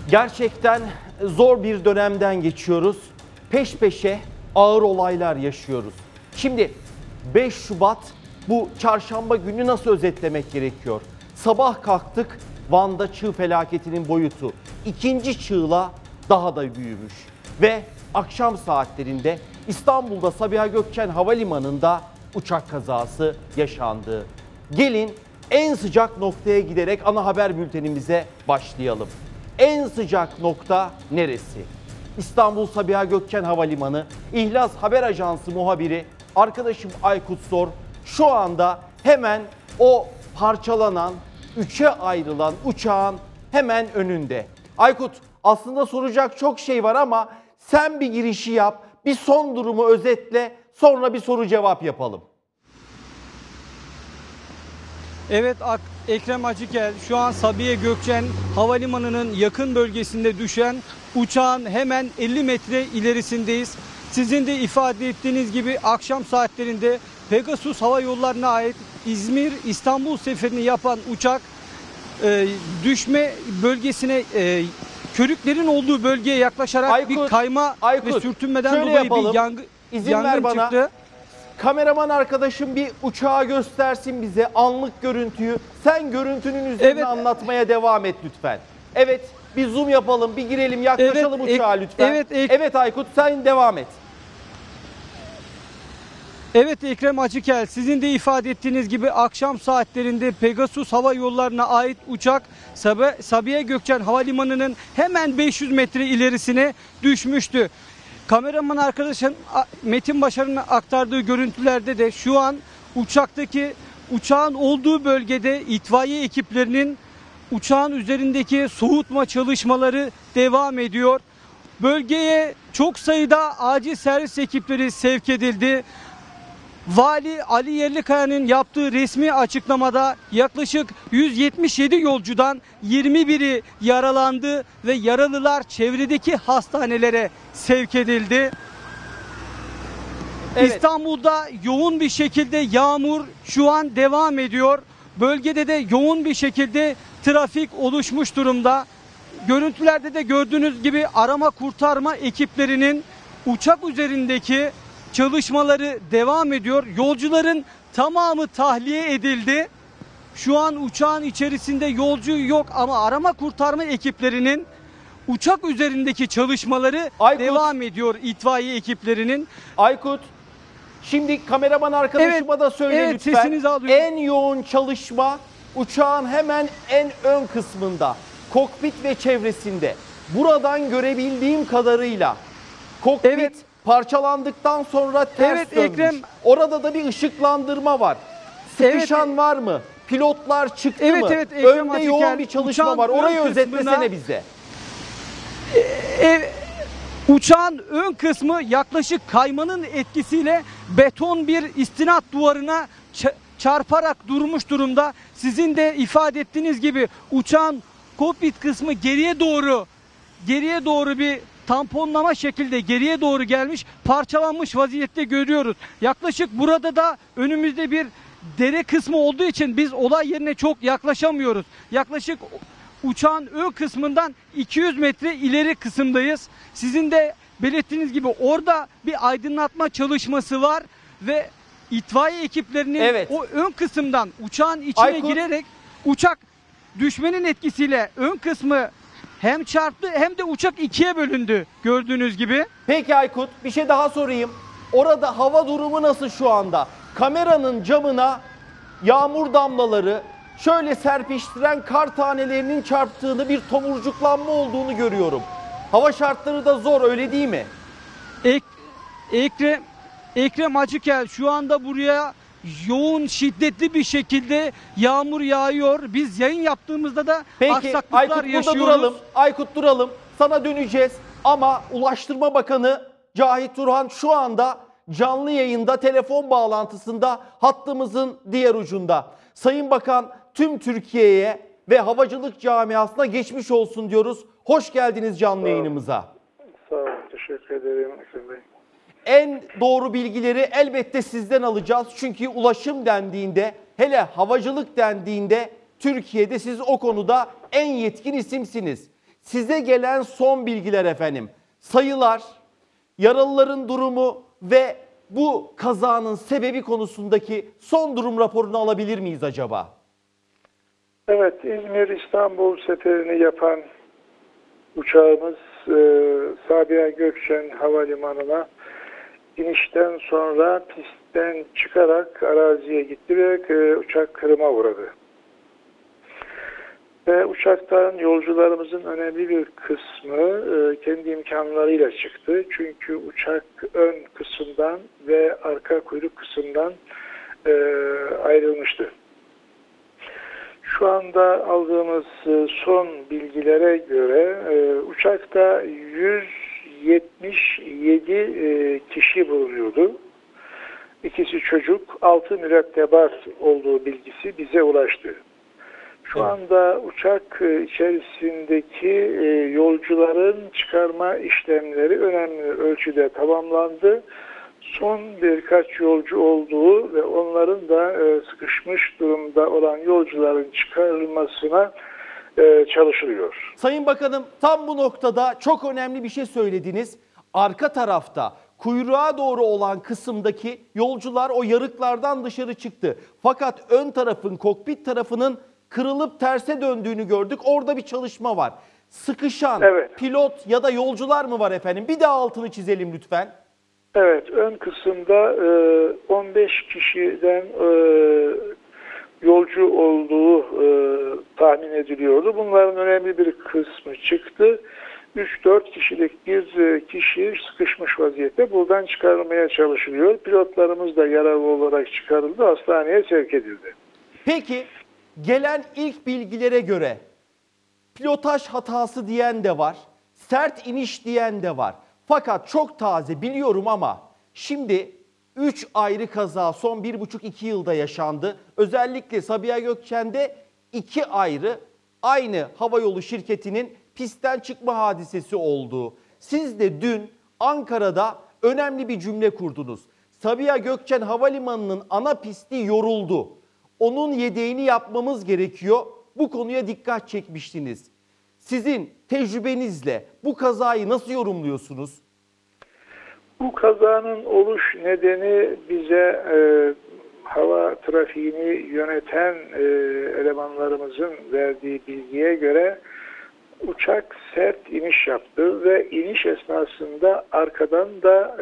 Gerçekten zor bir dönemden geçiyoruz. Peş peşe ağır olaylar yaşıyoruz. Şimdi 5 Şubat bu çarşamba günü nasıl özetlemek gerekiyor? Sabah kalktık, Van'da çığ felaketinin boyutu ikinci çığla daha da büyümüş. Ve akşam saatlerinde İstanbul'da Sabiha Gökçen Havalimanı'nda uçak kazası yaşandı. Gelin en sıcak noktaya giderek ana haber bültenimize başlayalım. En sıcak nokta neresi? İstanbul Sabiha Gökçen Havalimanı İhlas Haber Ajansı muhabiri arkadaşım Aykut Zor şu anda hemen o parçalanan, üçe ayrılan uçağın hemen önünde. Aykut, aslında soracak çok şey var ama sen bir girişi yap, bir son durumu özetle, sonra bir soru cevap yapalım. Evet, Ekrem Acıkel, şu an Sabiha Gökçen Havalimanı'nın yakın bölgesinde düşen uçağın hemen 50 metre ilerisindeyiz. Sizin de ifade ettiğiniz gibi akşam saatlerinde Pegasus Hava Yolları'na ait İzmir-İstanbul seferini yapan uçak düşme bölgesine, körüklerin olduğu bölgeye yaklaşarak Aykut, bir kayma ve sürtünmeden dolayı yapalım. bir yangın çıktı. Kameraman arkadaşım bir uçağı göstersin bize, anlık görüntüyü. Sen görüntünün üzerine anlatmaya devam et lütfen. Evet, bir zoom yapalım, bir girelim, yaklaşalım uçağa lütfen. Evet Aykut, sen devam et. Evet Ekrem Acıkel, sizin de ifade ettiğiniz gibi akşam saatlerinde Pegasus Hava Yolları'na ait uçak Sabiha Gökçen Havalimanı'nın hemen 500 metre ilerisine düşmüştü. Kameraman arkadaşım Metin Başar'ın aktardığı görüntülerde de şu an uçağın olduğu bölgede itfaiye ekiplerinin uçağın üzerindeki soğutma çalışmaları devam ediyor. Bölgeye çok sayıda acil servis ekipleri sevk edildi. Vali Ali Yerlikaya'nın yaptığı resmi açıklamada yaklaşık 177 yolcudan 21'i yaralandı ve yaralılar çevredeki hastanelere sevk edildi. Evet. İstanbul'da yoğun bir şekilde yağmur şu an devam ediyor. Bölgede de yoğun bir şekilde trafik oluşmuş durumda. Görüntülerde de gördüğünüz gibi arama kurtarma ekiplerinin uçak üzerindeki çalışmaları devam ediyor. Yolcuların tamamı tahliye edildi. Şu an uçağın içerisinde yolcu yok ama arama kurtarma ekiplerinin uçak üzerindeki çalışmaları devam ediyor, itfaiye ekiplerinin. Aykut, şimdi kameraman arkadaşıma da söyle lütfen. Sesinizi alıyorum. En yoğun çalışma uçağın hemen en ön kısmında, kokpit ve çevresinde. Buradan görebildiğim kadarıyla kokpit parçalandıktan sonra ters dönmüş. Ekrem, orada da bir ışıklandırma var. Sıkışan var mı? Pilotlar çıktı mı? Ekrem Önde yoğun bir çalışma var. Orayı özetlesene bize. Uçağın ön kısmı yaklaşık kaymanın etkisiyle beton bir istinat duvarına çarparak durmuş durumda. Sizin de ifade ettiğiniz gibi uçağın kokpit kısmı geriye doğru bir tamponlama şekilde geriye doğru gelmiş, parçalanmış vaziyette görüyoruz. Yaklaşık burada da önümüzde bir dere kısmı olduğu için biz olay yerine çok yaklaşamıyoruz. Yaklaşık uçağın ön kısmından 200 metre ileri kısımdayız. Sizin de belirttiğiniz gibi orada bir aydınlatma çalışması var ve itfaiye ekiplerinin o ön kısımdan uçağın içine girerek uçak düşmenin etkisiyle ön kısmı hem çarptı hem de uçak ikiye bölündü gördüğünüz gibi. Peki Aykut, bir şey daha sorayım. Orada hava durumu nasıl şu anda? Kameranın camına yağmur damlaları, şöyle serpiştiren kar tanelerinin çarptığını, bir tomurcuklanma olduğunu görüyorum. Hava şartları da zor, öyle değil mi? Ekrem Acıkel, şu anda buraya yoğun, şiddetli bir şekilde yağmur yağıyor. Biz yayın yaptığımızda da aksaklıklar yaşıyoruz. Aykut duralım. Sana döneceğiz. Ama Ulaştırma Bakanı Cahit Turhan şu anda canlı yayında, telefon bağlantısında, hattımızın diğer ucunda. Sayın Bakan, tüm Türkiye'ye ve havacılık camiasına geçmiş olsun diyoruz. Hoş geldiniz canlı yayınımıza. Sağ olun, teşekkür ederim Ekrem Bey. En doğru bilgileri elbette sizden alacağız. Çünkü ulaşım dendiğinde, hele havacılık dendiğinde Türkiye'de siz o konuda en yetkin isimsiniz. Size gelen son bilgiler efendim. Sayılar, yaralıların durumu ve bu kazanın sebebi konusundaki son durum raporunu alabilir miyiz acaba? Evet, İzmir-İstanbul seferini yapan uçağımız Sabiha Gökçen Havalimanı'na inişten sonra pistten çıkarak araziye gitti ve uçak kırıma uğradı. Ve uçaktan yolcularımızın önemli bir kısmı kendi imkanlarıyla çıktı. Çünkü uçak ön kısımdan ve arka kuyruk kısımdan ayrılmıştı. Şu anda aldığımız son bilgilere göre uçakta 177 kişi bulunuyordu. İkisi çocuk, 6 mürettebat olduğu bilgisi bize ulaştı. Şu anda uçak içerisindeki yolcuların çıkarma işlemleri önemli ölçüde tamamlandı. Son birkaç yolcu olduğu ve onların da sıkışmış durumda olan yolcuların çıkarılmasına çalışılıyor. Sayın Bakanım, tam bu noktada çok önemli bir şey söylediniz. Arka tarafta kuyruğa doğru olan kısımdaki yolcular o yarıklardan dışarı çıktı. Fakat ön tarafın, kokpit tarafının kırılıp terse döndüğünü gördük. Orada bir çalışma var. Sıkışan pilot ya da yolcular mı var efendim? Bir daha altını çizelim lütfen. Evet, ön kısımda 15 kişiden yolcu olduğu tahmin ediliyordu. Bunların önemli bir kısmı çıktı. 3-4 kişilik bir kişi sıkışmış vaziyette buradan çıkarılmaya çalışılıyor. Pilotlarımız da yaralı olarak çıkarıldı, hastaneye sevk edildi. Peki, gelen ilk bilgilere göre pilotaj hatası diyen de var, sert iniş diyen de var. Fakat çok taze biliyorum ama şimdi 3 ayrı kaza son 1,5-2 yılda yaşandı. Özellikle Sabiha Gökçen'de 2 ayrı aynı havayolu şirketinin pistten çıkma hadisesi oldu. Siz de dün Ankara'da önemli bir cümle kurdunuz. Sabiha Gökçen Havalimanı'nın ana pisti yoruldu. Onun yedeğini yapmamız gerekiyor. Bu konuya dikkat çekmiştiniz. Sizin tecrübenizle bu kazayı nasıl yorumluyorsunuz? Bu kazanın oluş nedeni bize hava trafiğini yöneten elemanlarımızın verdiği bilgiye göre uçak sert iniş yaptı ve iniş esnasında arkadan da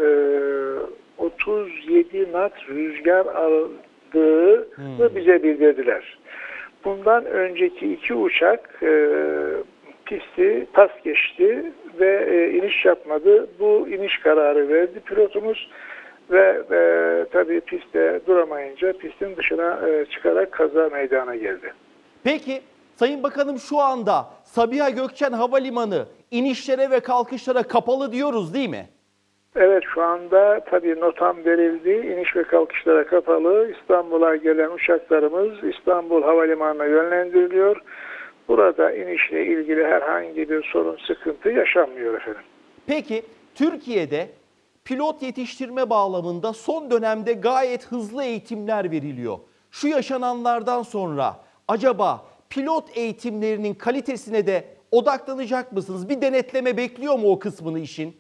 37 knot rüzgar aldığını bize bildirdiler. Bundan önceki 2 uçak pisti pas geçti ve iniş yapmadı. Bu iniş kararı verdi pilotumuz ve tabii pistte duramayınca pistin dışına çıkarak kaza meydana geldi. Peki Sayın Bakanım, şu anda Sabiha Gökçen Havalimanı inişlere ve kalkışlara kapalı diyoruz değil mi? Evet, şu anda tabii notam verildi. İniş ve kalkışlara kapalı. İstanbul'a gelen uçaklarımız İstanbul Havalimanı'na yönlendiriliyor. Burada inişle ilgili herhangi bir sorun, sıkıntı yaşanmıyor efendim. Peki Türkiye'de pilot yetiştirme bağlamında son dönemde gayet hızlı eğitimler veriliyor. Şu yaşananlardan sonra acaba pilot eğitimlerinin kalitesine de odaklanacak mısınız? Bir denetleme bekliyor mu o kısmını işin?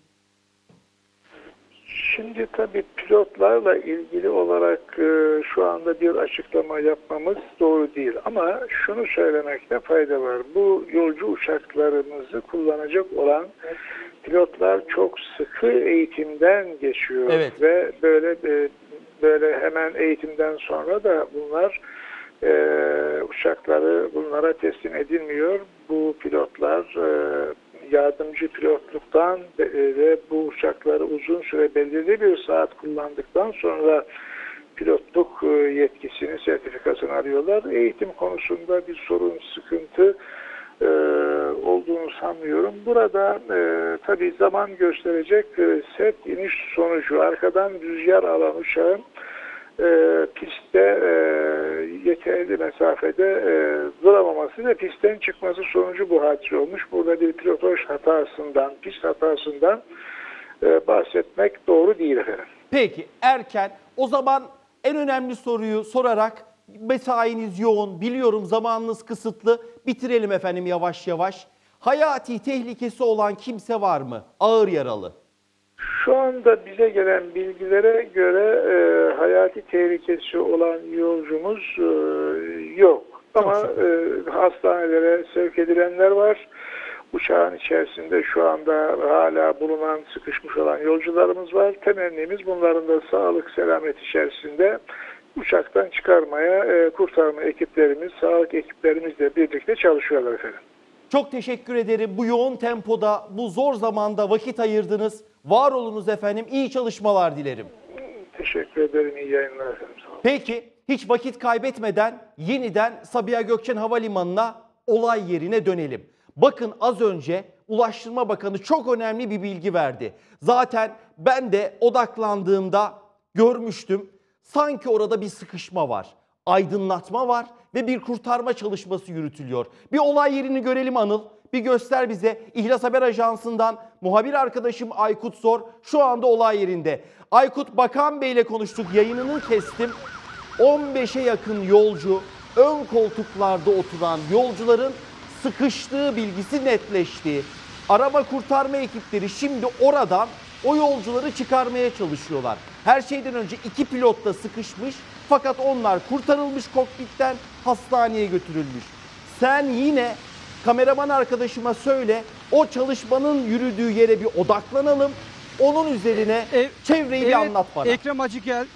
Şimdi tabii pilotlarla ilgili olarak şu anda bir açıklama yapmamız doğru değil. Ama şunu söylemekte fayda var. Bu yolcu uçaklarımızı kullanacak olan pilotlar çok sıkı eğitimden geçiyor. Evet. Ve böyle hemen eğitimden sonra da bunlar uçakları bunlara teslim edilmiyor. Bu pilotlar yardımcı pilotluktan ve bu uçakları uzun süre belirli bir saat kullandıktan sonra pilotluk yetkisini, sertifikasını arıyorlar. Eğitim konusunda bir sorun, sıkıntı olduğunu sanmıyorum. Burada tabii zaman gösterecek sert iniş sonucu arkadan rüzgar alan uçağın pistte yeterli mesafede duramaması ve pistten çıkması sonucu bu hadise olmuş. Burada bir pilotaj hatasından, pist hatasından bahsetmek doğru değil efendim. Peki erken, o zaman en önemli soruyu sorarak, mesainiz yoğun, biliyorum zamanınız kısıtlı, bitirelim efendim yavaş yavaş. hayati tehlikesi olan kimse var mı? Ağır yaralı. Şu anda bize gelen bilgilere göre hayati tehlikesi olan yolcumuz yok. Ama hastanelere sevk edilenler var. Uçağın içerisinde şu anda hala bulunan, sıkışmış olan yolcularımız var. Temennimiz bunların da sağlık, selamet içerisinde uçaktan çıkarmaya kurtarma ekiplerimiz, sağlık ekiplerimizle birlikte çalışıyorlar efendim. Çok teşekkür ederim. Bu yoğun tempoda, bu zor zamanda vakit ayırdınız. Var olunuz efendim. İyi çalışmalar dilerim. Teşekkür ederim. İyi yayınlar efendim. Sağ olun. Peki hiç vakit kaybetmeden yeniden Sabiha Gökçen Havalimanı'na, olay yerine dönelim. Bakın az önce Ulaştırma Bakanı çok önemli bir bilgi verdi. Zaten ben de odaklandığımda görmüştüm. Sanki orada bir sıkışma var, aydınlatma var ve bir kurtarma çalışması yürütülüyor. Bir olay yerini görelim Anıl. Bir göster bize. İhlas Haber Ajansı'ndan muhabir arkadaşım Aykut Zor şu anda olay yerinde. Aykut, Bakan Bey ile konuştuk, yayınını kestim. 15'e yakın yolcu, ön koltuklarda oturan yolcuların sıkıştığı bilgisi netleşti. Arama kurtarma ekipleri şimdi oradan o yolcuları çıkarmaya çalışıyorlar. Her şeyden önce 2 pilot da sıkışmış fakat onlar kurtarılmış, kokpitten hastaneye götürülmüş. Sen yine kameraman arkadaşıma söyle, o çalışmanın yürüdüğü yere bir odaklanalım. Onun üzerine çevreyi bir anlat bana. Ekrem Acıgel,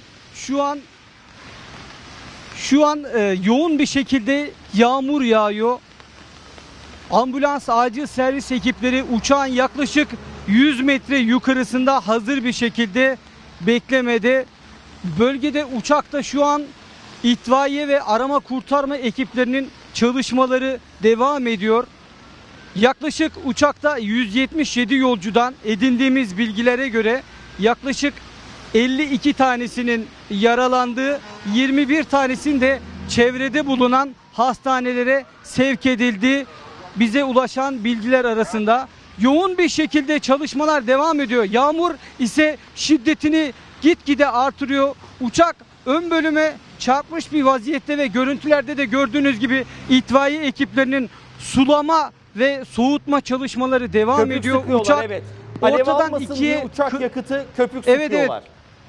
şu an yoğun bir şekilde yağmur yağıyor. Ambulans, acil servis ekipleri uçağın yaklaşık 100 metre yukarısında hazır bir şekilde beklemede. Bölgede uçakta şu an itfaiye ve arama kurtarma ekiplerinin çalışmaları devam ediyor. Yaklaşık uçakta 177 yolcudan edindiğimiz bilgilere göre yaklaşık 52 tanesinin yaralandığı, 21 tanesinin de çevrede bulunan hastanelere sevk edildiği bize ulaşan bilgiler arasında. Yoğun bir şekilde çalışmalar devam ediyor. Yağmur ise şiddetini gitgide artırıyor. Uçak ön bölüme çarpmış bir vaziyette ve görüntülerde de gördüğünüz gibi itfaiye ekiplerinin sulama ve soğutma çalışmaları devam Köpük ediyor. sıkıyorlar, Uçak evet. Alev ortadan almasın ikiye diye uçak yakıtı, köpük Evet, sıkıyorlar.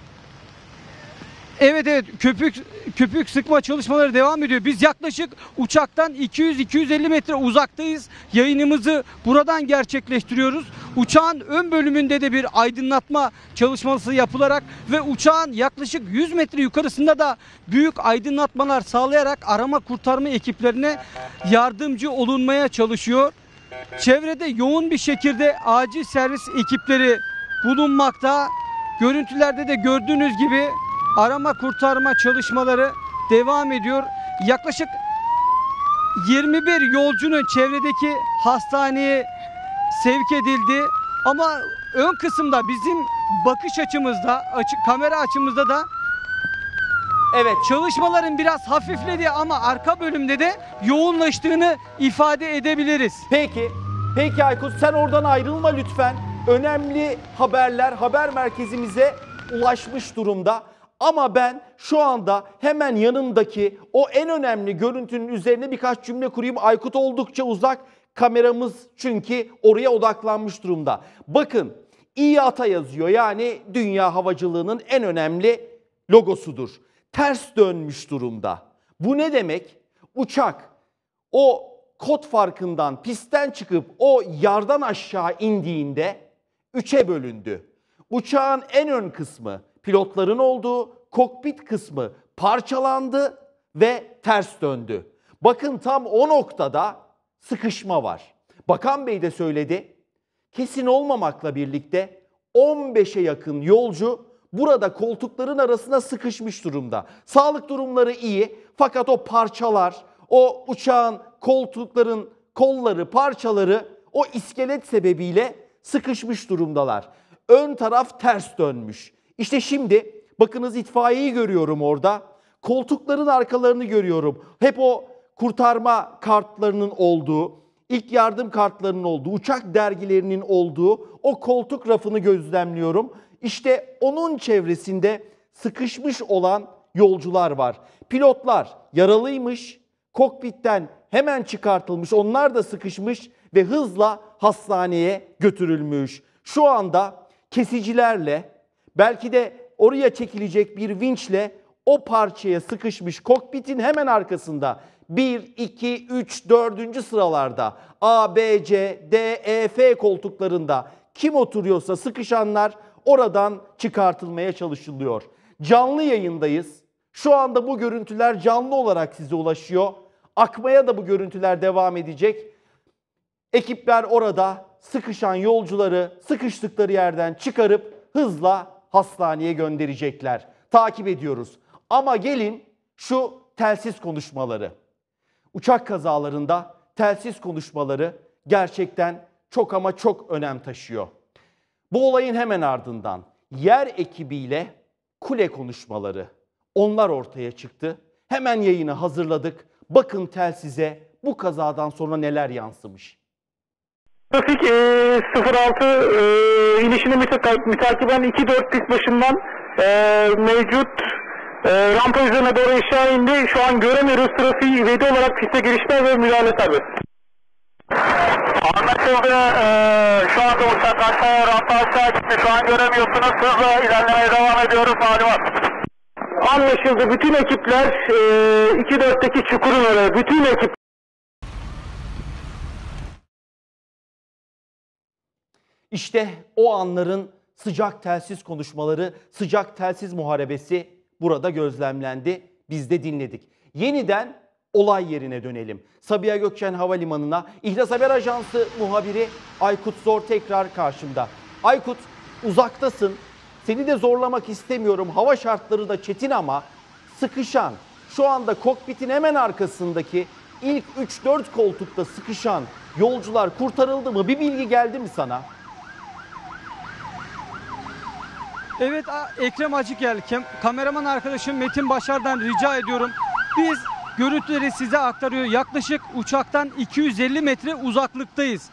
Evet, köpük sıkma çalışmaları devam ediyor. Biz yaklaşık uçaktan 200-250 metre uzaktayız. Yayınımızı buradan gerçekleştiriyoruz. Uçağın ön bölümünde de bir aydınlatma çalışması yapılarak ve uçağın yaklaşık 100 metre yukarısında da büyük aydınlatmalar sağlayarak arama kurtarma ekiplerine yardımcı olunmaya çalışıyor. Çevrede yoğun bir şekilde acil servis ekipleri bulunmakta. Görüntülerde de gördüğünüz gibi arama kurtarma çalışmaları devam ediyor. Yaklaşık 21 yolcunun çevredeki hastaneye sevk edildi. Ama ön kısımda bizim bakış açımızda, kamera açımızda da Evet. çalışmaların biraz hafifledi ama arka bölümde de yoğunlaştığını ifade edebiliriz. Peki Aykut, sen oradan ayrılma lütfen. Önemli haberler haber merkezimize ulaşmış durumda. Ama ben şu anda hemen yanımdaki o en önemli görüntünün üzerine birkaç cümle kurayım. Aykut oldukça uzak, kameramız çünkü oraya odaklanmış durumda. Bakın, İATA yazıyor, yani dünya havacılığının en önemli logosudur. Ters dönmüş durumda. Bu ne demek? Uçak o kod farkından pistten çıkıp o yardan aşağı indiğinde 3'e bölündü. Uçağın en ön kısmı, pilotların olduğu kokpit kısmı parçalandı ve ters döndü. Bakın tam o noktada sıkışma var. Bakan Bey de söyledi. Kesin olmamakla birlikte 15'e yakın yolcu burada koltukların arasına sıkışmış durumda. Sağlık durumları iyi fakat o parçalar, o uçağın koltukların kolları, parçaları o iskelet sebebiyle sıkışmış durumdalar. Ön taraf ters dönmüş. İşte şimdi bakınız, itfaiyeyi görüyorum orada. Koltukların arkalarını görüyorum. Hep o kurtarma kartlarının olduğu, ilk yardım kartlarının olduğu, uçak dergilerinin olduğu o koltuk rafını gözlemliyorum. İşte onun çevresinde sıkışmış olan yolcular var. Pilotlar yaralıymış, kokpitten hemen çıkartılmış, onlar da sıkışmış ve hızla hastaneye götürülmüş. Şu anda kesicilerle, belki de oraya çekilecek bir vinçle o parçaya sıkışmış kokpitin hemen arkasında 1, 2, 3, 4. sıralarda A, B, C, D, E, F koltuklarında kim oturuyorsa sıkışanlar oradan çıkartılmaya çalışılıyor. Canlı yayındayız. Şu anda bu görüntüler canlı olarak size ulaşıyor. Akmaya da bu görüntüler devam edecek. Ekipler orada sıkışan yolcuları sıkıştıkları yerden çıkarıp hızla hastaneye gönderecekler. Takip ediyoruz. Ama gelin şu telsiz konuşmaları. Uçak kazalarında telsiz konuşmaları gerçekten çok ama çok önem taşıyor. Bu olayın hemen ardından yer ekibiyle kule konuşmaları, onlar ortaya çıktı. Hemen yayını hazırladık. Bakın telsize bu kazadan sonra neler yansımış. Trafik 06 inişini mütakiben 2-4 pist başından mevcut rampa üzerine doğru aşağı indi. Şu an göremiyoruz. Trafiği ivedi olarak piste girişler ve müdahale serbest. Anlaşıldı. Şu anda uçak aşağıya, rampa aşağı gitti. Şu an göremiyorsunuz. Hızla ilerlemeye devam ediyoruz. Malumat. Anlaşıldı. Bütün ekipler 2-4'teki çukurun oraya. Bütün ekip. İşte o anların sıcak telsiz konuşmaları, sıcak telsiz muharebesi burada gözlemlendi. Biz de dinledik. Yeniden olay yerine dönelim. Sabiha Gökçen Havalimanı'na İhlas Haber Ajansı muhabiri Aykut Zor tekrar karşımda. Aykut, uzaktasın. Seni de zorlamak istemiyorum. Hava şartları da çetin ama sıkışan, şu anda kokpitin hemen arkasındaki ilk 3-4 koltukta sıkışan yolcular kurtarıldı mı? Bir bilgi geldi mi sana? Evet, Ekrem Acıgel, kameraman arkadaşım Metin Başar'dan rica ediyorum. Biz görüntüleri size aktarıyor. Yaklaşık uçaktan 250 metre uzaklıktayız.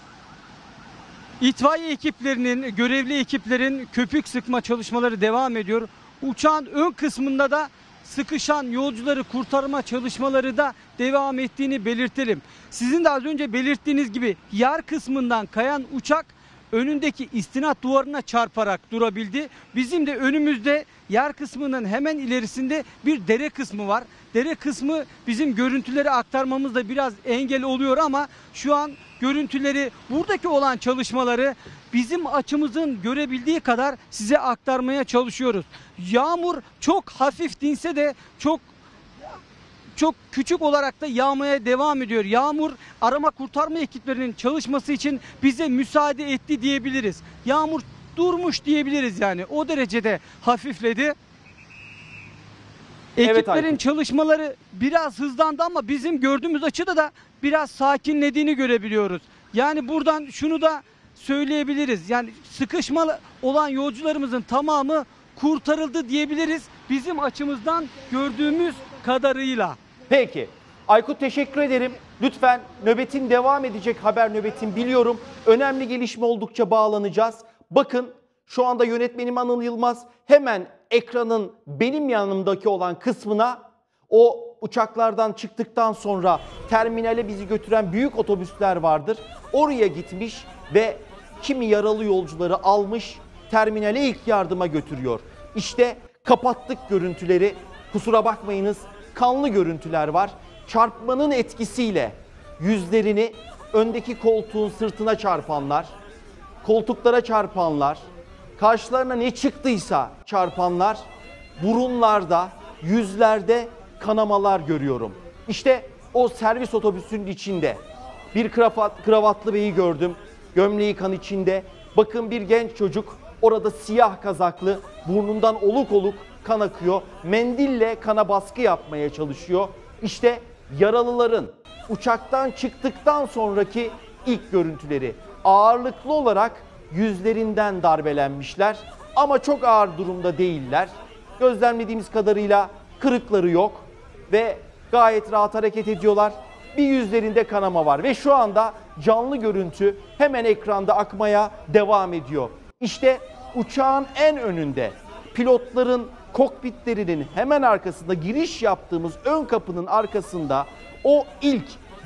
İtfaiye ekiplerinin, görevli ekiplerin köpük sıkma çalışmaları devam ediyor. Uçağın ön kısmında da sıkışan yolcuları kurtarma çalışmaları da devam ettiğini belirtelim. Sizin de az önce belirttiğiniz gibi yar kısmından kayan uçak önündeki istinat duvarına çarparak durabildi. Bizim de önümüzde yer kısmının hemen ilerisinde bir dere kısmı var. Dere kısmı bizim görüntüleri aktarmamızda biraz engel oluyor ama şu an görüntüleri, buradaki olan çalışmaları bizim açımızın görebildiği kadar size aktarmaya çalışıyoruz. Yağmur çok hafif dinse de çok küçük olarak da yağmaya devam ediyor. Yağmur arama kurtarma ekiplerinin çalışması için bize müsaade etti diyebiliriz. Yağmur durmuş diyebiliriz yani. O derecede hafifledi. Ekiplerin çalışmaları biraz hızlandı ama bizim gördüğümüz açıda da biraz sakinlediğini görebiliyoruz. Yani buradan şunu da söyleyebiliriz. Yani sıkışmalı olan yolcularımızın tamamı kurtarıldı diyebiliriz bizim açımızdan gördüğümüz kadarıyla. Peki. Aykut, teşekkür ederim. Lütfen nöbetin devam edecek, haber nöbetin biliyorum. Önemli gelişme oldukça bağlanacağız. Bakın şu anda yönetmenim Anıl Yılmaz hemen ekranın benim yanımdaki olan kısmına, o uçaklardan çıktıktan sonra terminale bizi götüren büyük otobüsler vardır. Oraya gitmiş ve kimi yaralı yolcuları almış, terminale ilk yardıma götürüyor. İşte kapattık görüntüleri. Kusura bakmayınız, kanlı görüntüler var. Çarpmanın etkisiyle yüzlerini öndeki koltuğun sırtına çarpanlar, koltuklara çarpanlar, karşılarına ne çıktıysa çarpanlar, burunlarda, yüzlerde kanamalar görüyorum. İşte o servis otobüsünün içinde bir kravatlı beyi gördüm. Gömleği kan içinde. Bakın bir genç çocuk orada siyah kazaklı, burnundan oluk oluk kan akıyor. Mendille kana baskı yapmaya çalışıyor. İşte yaralıların uçaktan çıktıktan sonraki ilk görüntüleri. Ağırlıklı olarak yüzlerinden darbelenmişler ama çok ağır durumda değiller. Gözlemlediğimiz kadarıyla kırıkları yok ve gayet rahat hareket ediyorlar. Bir yüzlerinde kanama var ve şu anda canlı görüntü hemen ekranda akmaya devam ediyor. İşte uçağın en önünde, pilotların kokpitlerinin hemen arkasında, giriş yaptığımız ön kapının arkasında o ilk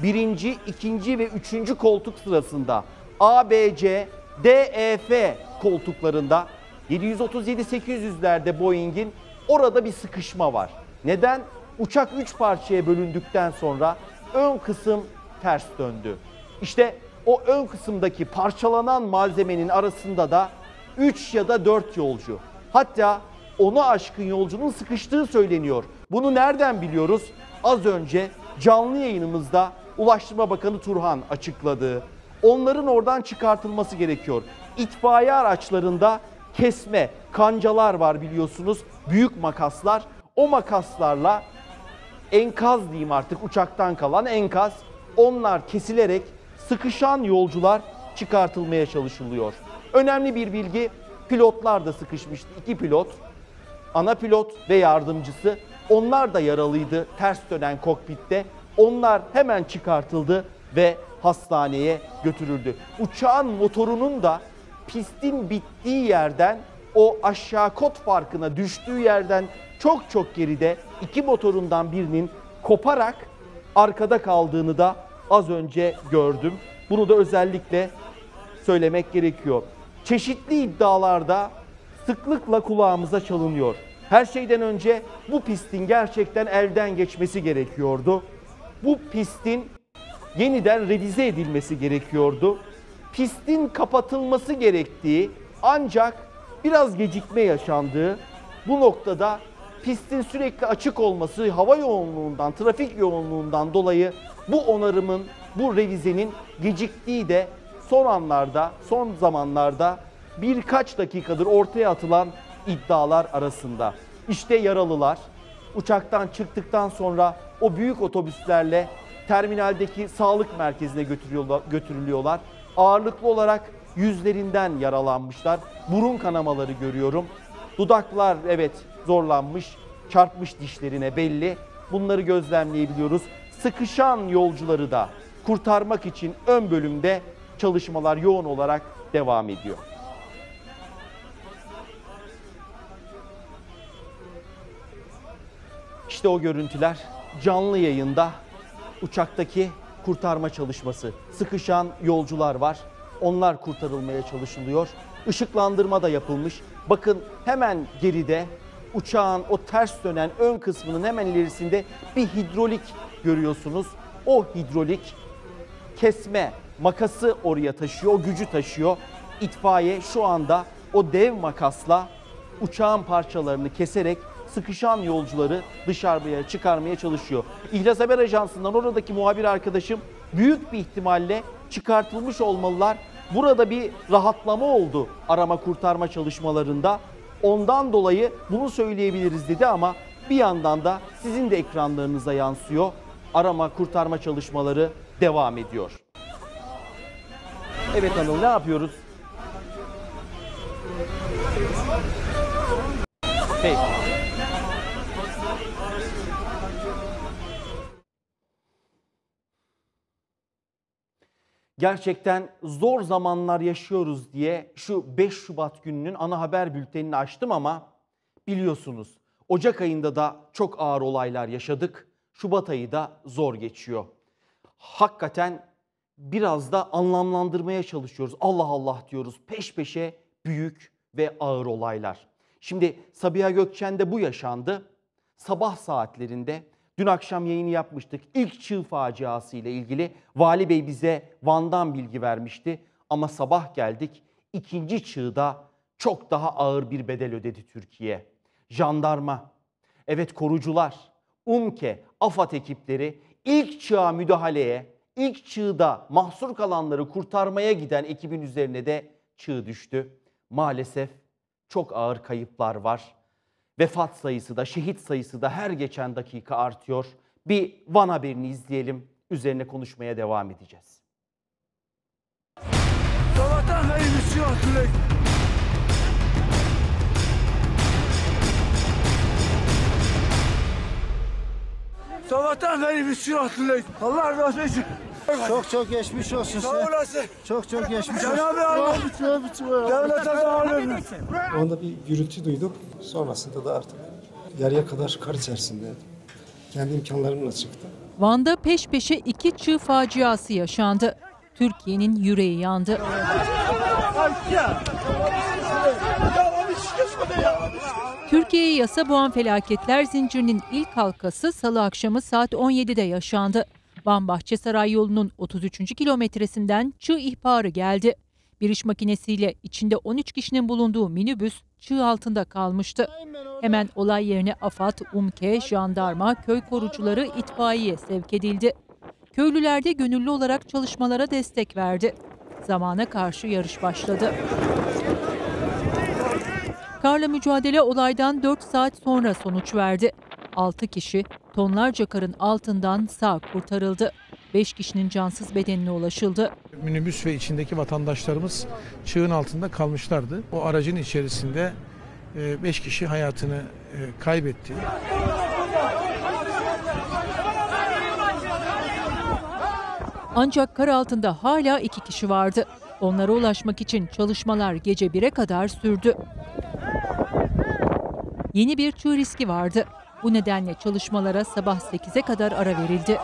birinci, ikinci ve üçüncü koltuk sırasında A, B, C, D, E, F koltuklarında 737-800'lerde Boeing'in orada bir sıkışma var. Neden? Uçak 3 parçaya bölündükten sonra ön kısım ters döndü. İşte o ön kısımdaki parçalanan malzemenin arasında da 3 ya da 4 yolcu, hatta 10'u aşkın yolcunun sıkıştığı söyleniyor. Bunu nereden biliyoruz? Az önce canlı yayınımızda Ulaştırma Bakanı Turhan açıkladı. Onların oradan çıkartılması gerekiyor. İtfaiye araçlarında kesme, kancalar var biliyorsunuz. Büyük makaslar. O makaslarla enkaz diyeyim artık, uçaktan kalan enkaz, onlar kesilerek sıkışan yolcular çıkartılmaya çalışılıyor. Önemli bir bilgi, pilotlar da sıkışmıştı. 2 pilot, ana pilot ve yardımcısı, onlar da yaralıydı ters dönen kokpitte. Onlar hemen çıkartıldı ve hastaneye götürüldü. Uçağın motorunun da pistin bittiği yerden, o aşağı kod farkına düştüğü yerden çok geride 2 motorundan birinin koparak arkada kaldığını da az önce gördüm. Bunu da özellikle söylemek gerekiyor. Çeşitli iddialarda sıklıkla kulağımıza çalınıyor. Her şeyden önce bu pistin gerçekten elden geçmesi gerekiyordu. Bu pistin yeniden revize edilmesi gerekiyordu. Pistin kapatılması gerektiği, ancak biraz gecikme yaşandığı, bu noktada pistin sürekli açık olması, hava yoğunluğundan, trafik yoğunluğundan dolayı bu onarımın, bu revizenin geciktiği de son zamanlarda birkaç dakikadır ortaya atılan iddialar arasında. İşte yaralılar uçaktan çıktıktan sonra o büyük otobüslerle terminaldeki sağlık merkezine götürülüyorlar. Ağırlıklı olarak yüzlerinden yaralanmışlar. Burun kanamaları görüyorum. Dudaklar evet zorlanmış, çarpmış dişlerine belli. Bunları gözlemleyebiliyoruz. Sıkışan yolcuları da kurtarmak için ön bölümde çalışmalar yoğun olarak devam ediyor. İşte o görüntüler canlı yayında, uçaktaki kurtarma çalışması. Sıkışan yolcular var. Onlar kurtarılmaya çalışılıyor. Işıklandırma da yapılmış. Bakın hemen geride uçağın o ters dönen ön kısmının hemen ilerisinde bir hidrolik görüyorsunuz. O hidrolik kesme makası oraya taşıyor, o gücü taşıyor. İtfaiye şu anda o dev makasla uçağın parçalarını keserek sıkışan yolcuları dışarıya çıkarmaya çalışıyor. İhlas Haber Ajansı'ndan oradaki muhabir arkadaşım, büyük bir ihtimalle çıkartılmış olmalılar. Burada bir rahatlama oldu arama kurtarma çalışmalarında. Ondan dolayı bunu söyleyebiliriz dedi ama bir yandan da sizin de ekranlarınıza yansıyor. Arama kurtarma çalışmaları devam ediyor. Evet Anıl, ne yapıyoruz? Peki. Gerçekten zor zamanlar yaşıyoruz diye şu 5 Şubat gününün ana haber bültenini açtım ama biliyorsunuz Ocak ayında da çok ağır olaylar yaşadık. Şubat ayı da zor geçiyor. Hakikaten biraz da anlamlandırmaya çalışıyoruz. Allah Allah diyoruz, peş peşe büyük ve ağır olaylar. Şimdi Sabiha Gökçen'de bu yaşandı. Sabah saatlerinde dün akşam yayını yapmıştık. İlk çığ faciası ile ilgili Vali Bey bize Van'dan bilgi vermişti. Ama sabah geldik, ikinci çığda çok daha ağır bir bedel ödedi Türkiye. Jandarma, evet korucular, UMKE, AFAD ekipleri ilk çığa müdahaleye, ilk çığda mahsur kalanları kurtarmaya giden ekibin üzerine de çığ düştü. Maalesef çok ağır kayıplar var. Vefat sayısı da, şehit sayısı da her geçen dakika artıyor. Bir Van haberini izleyelim, üzerine konuşmaya devam edeceğiz. Sabahtan beri bir şey yok. Sabahtan beri bir şey yok. Allah razı olsun. Çok geçmiş olsun Sağ size. olasın. Çok geçmiş olsun. Cenab-ı Allah devlete sağlık. O anda bir gürültü duyduk. Sonrasında da artık yarıya kadar kar içerisindeydim. Kendi imkanlarımla çıktım. Van'da peş peşe 2 çığ faciası yaşandı. Türkiye'nin yüreği yandı. Türkiye'ye yasa boğan felaketler zincirinin ilk halkası Salı akşamı saat 17'de yaşandı. Van Bahçesaray yolunun 33. kilometresinden çığ ihbarı geldi. Bir iş makinesiyle içinde 13 kişinin bulunduğu minibüs çığ altında kalmıştı. Hemen olay yerine AFAD, UMKE, jandarma, köy korucuları, itfaiye sevk edildi. Köylüler de gönüllü olarak çalışmalara destek verdi. Zamana karşı yarış başladı. Karla mücadele olaydan 4 saat sonra sonuç verdi. 6 kişi tonlarca karın altından sağ kurtarıldı. 5 kişinin cansız bedenine ulaşıldı. Minibüs ve içindeki vatandaşlarımız çığın altında kalmışlardı. O aracın içerisinde 5 kişi hayatını kaybetti. Ancak kar altında hala 2 kişi vardı. Onlara ulaşmak için çalışmalar gece 1'e kadar sürdü. Yeni bir çığ riski vardı. Bu nedenle çalışmalara sabah 8'e kadar ara verildi.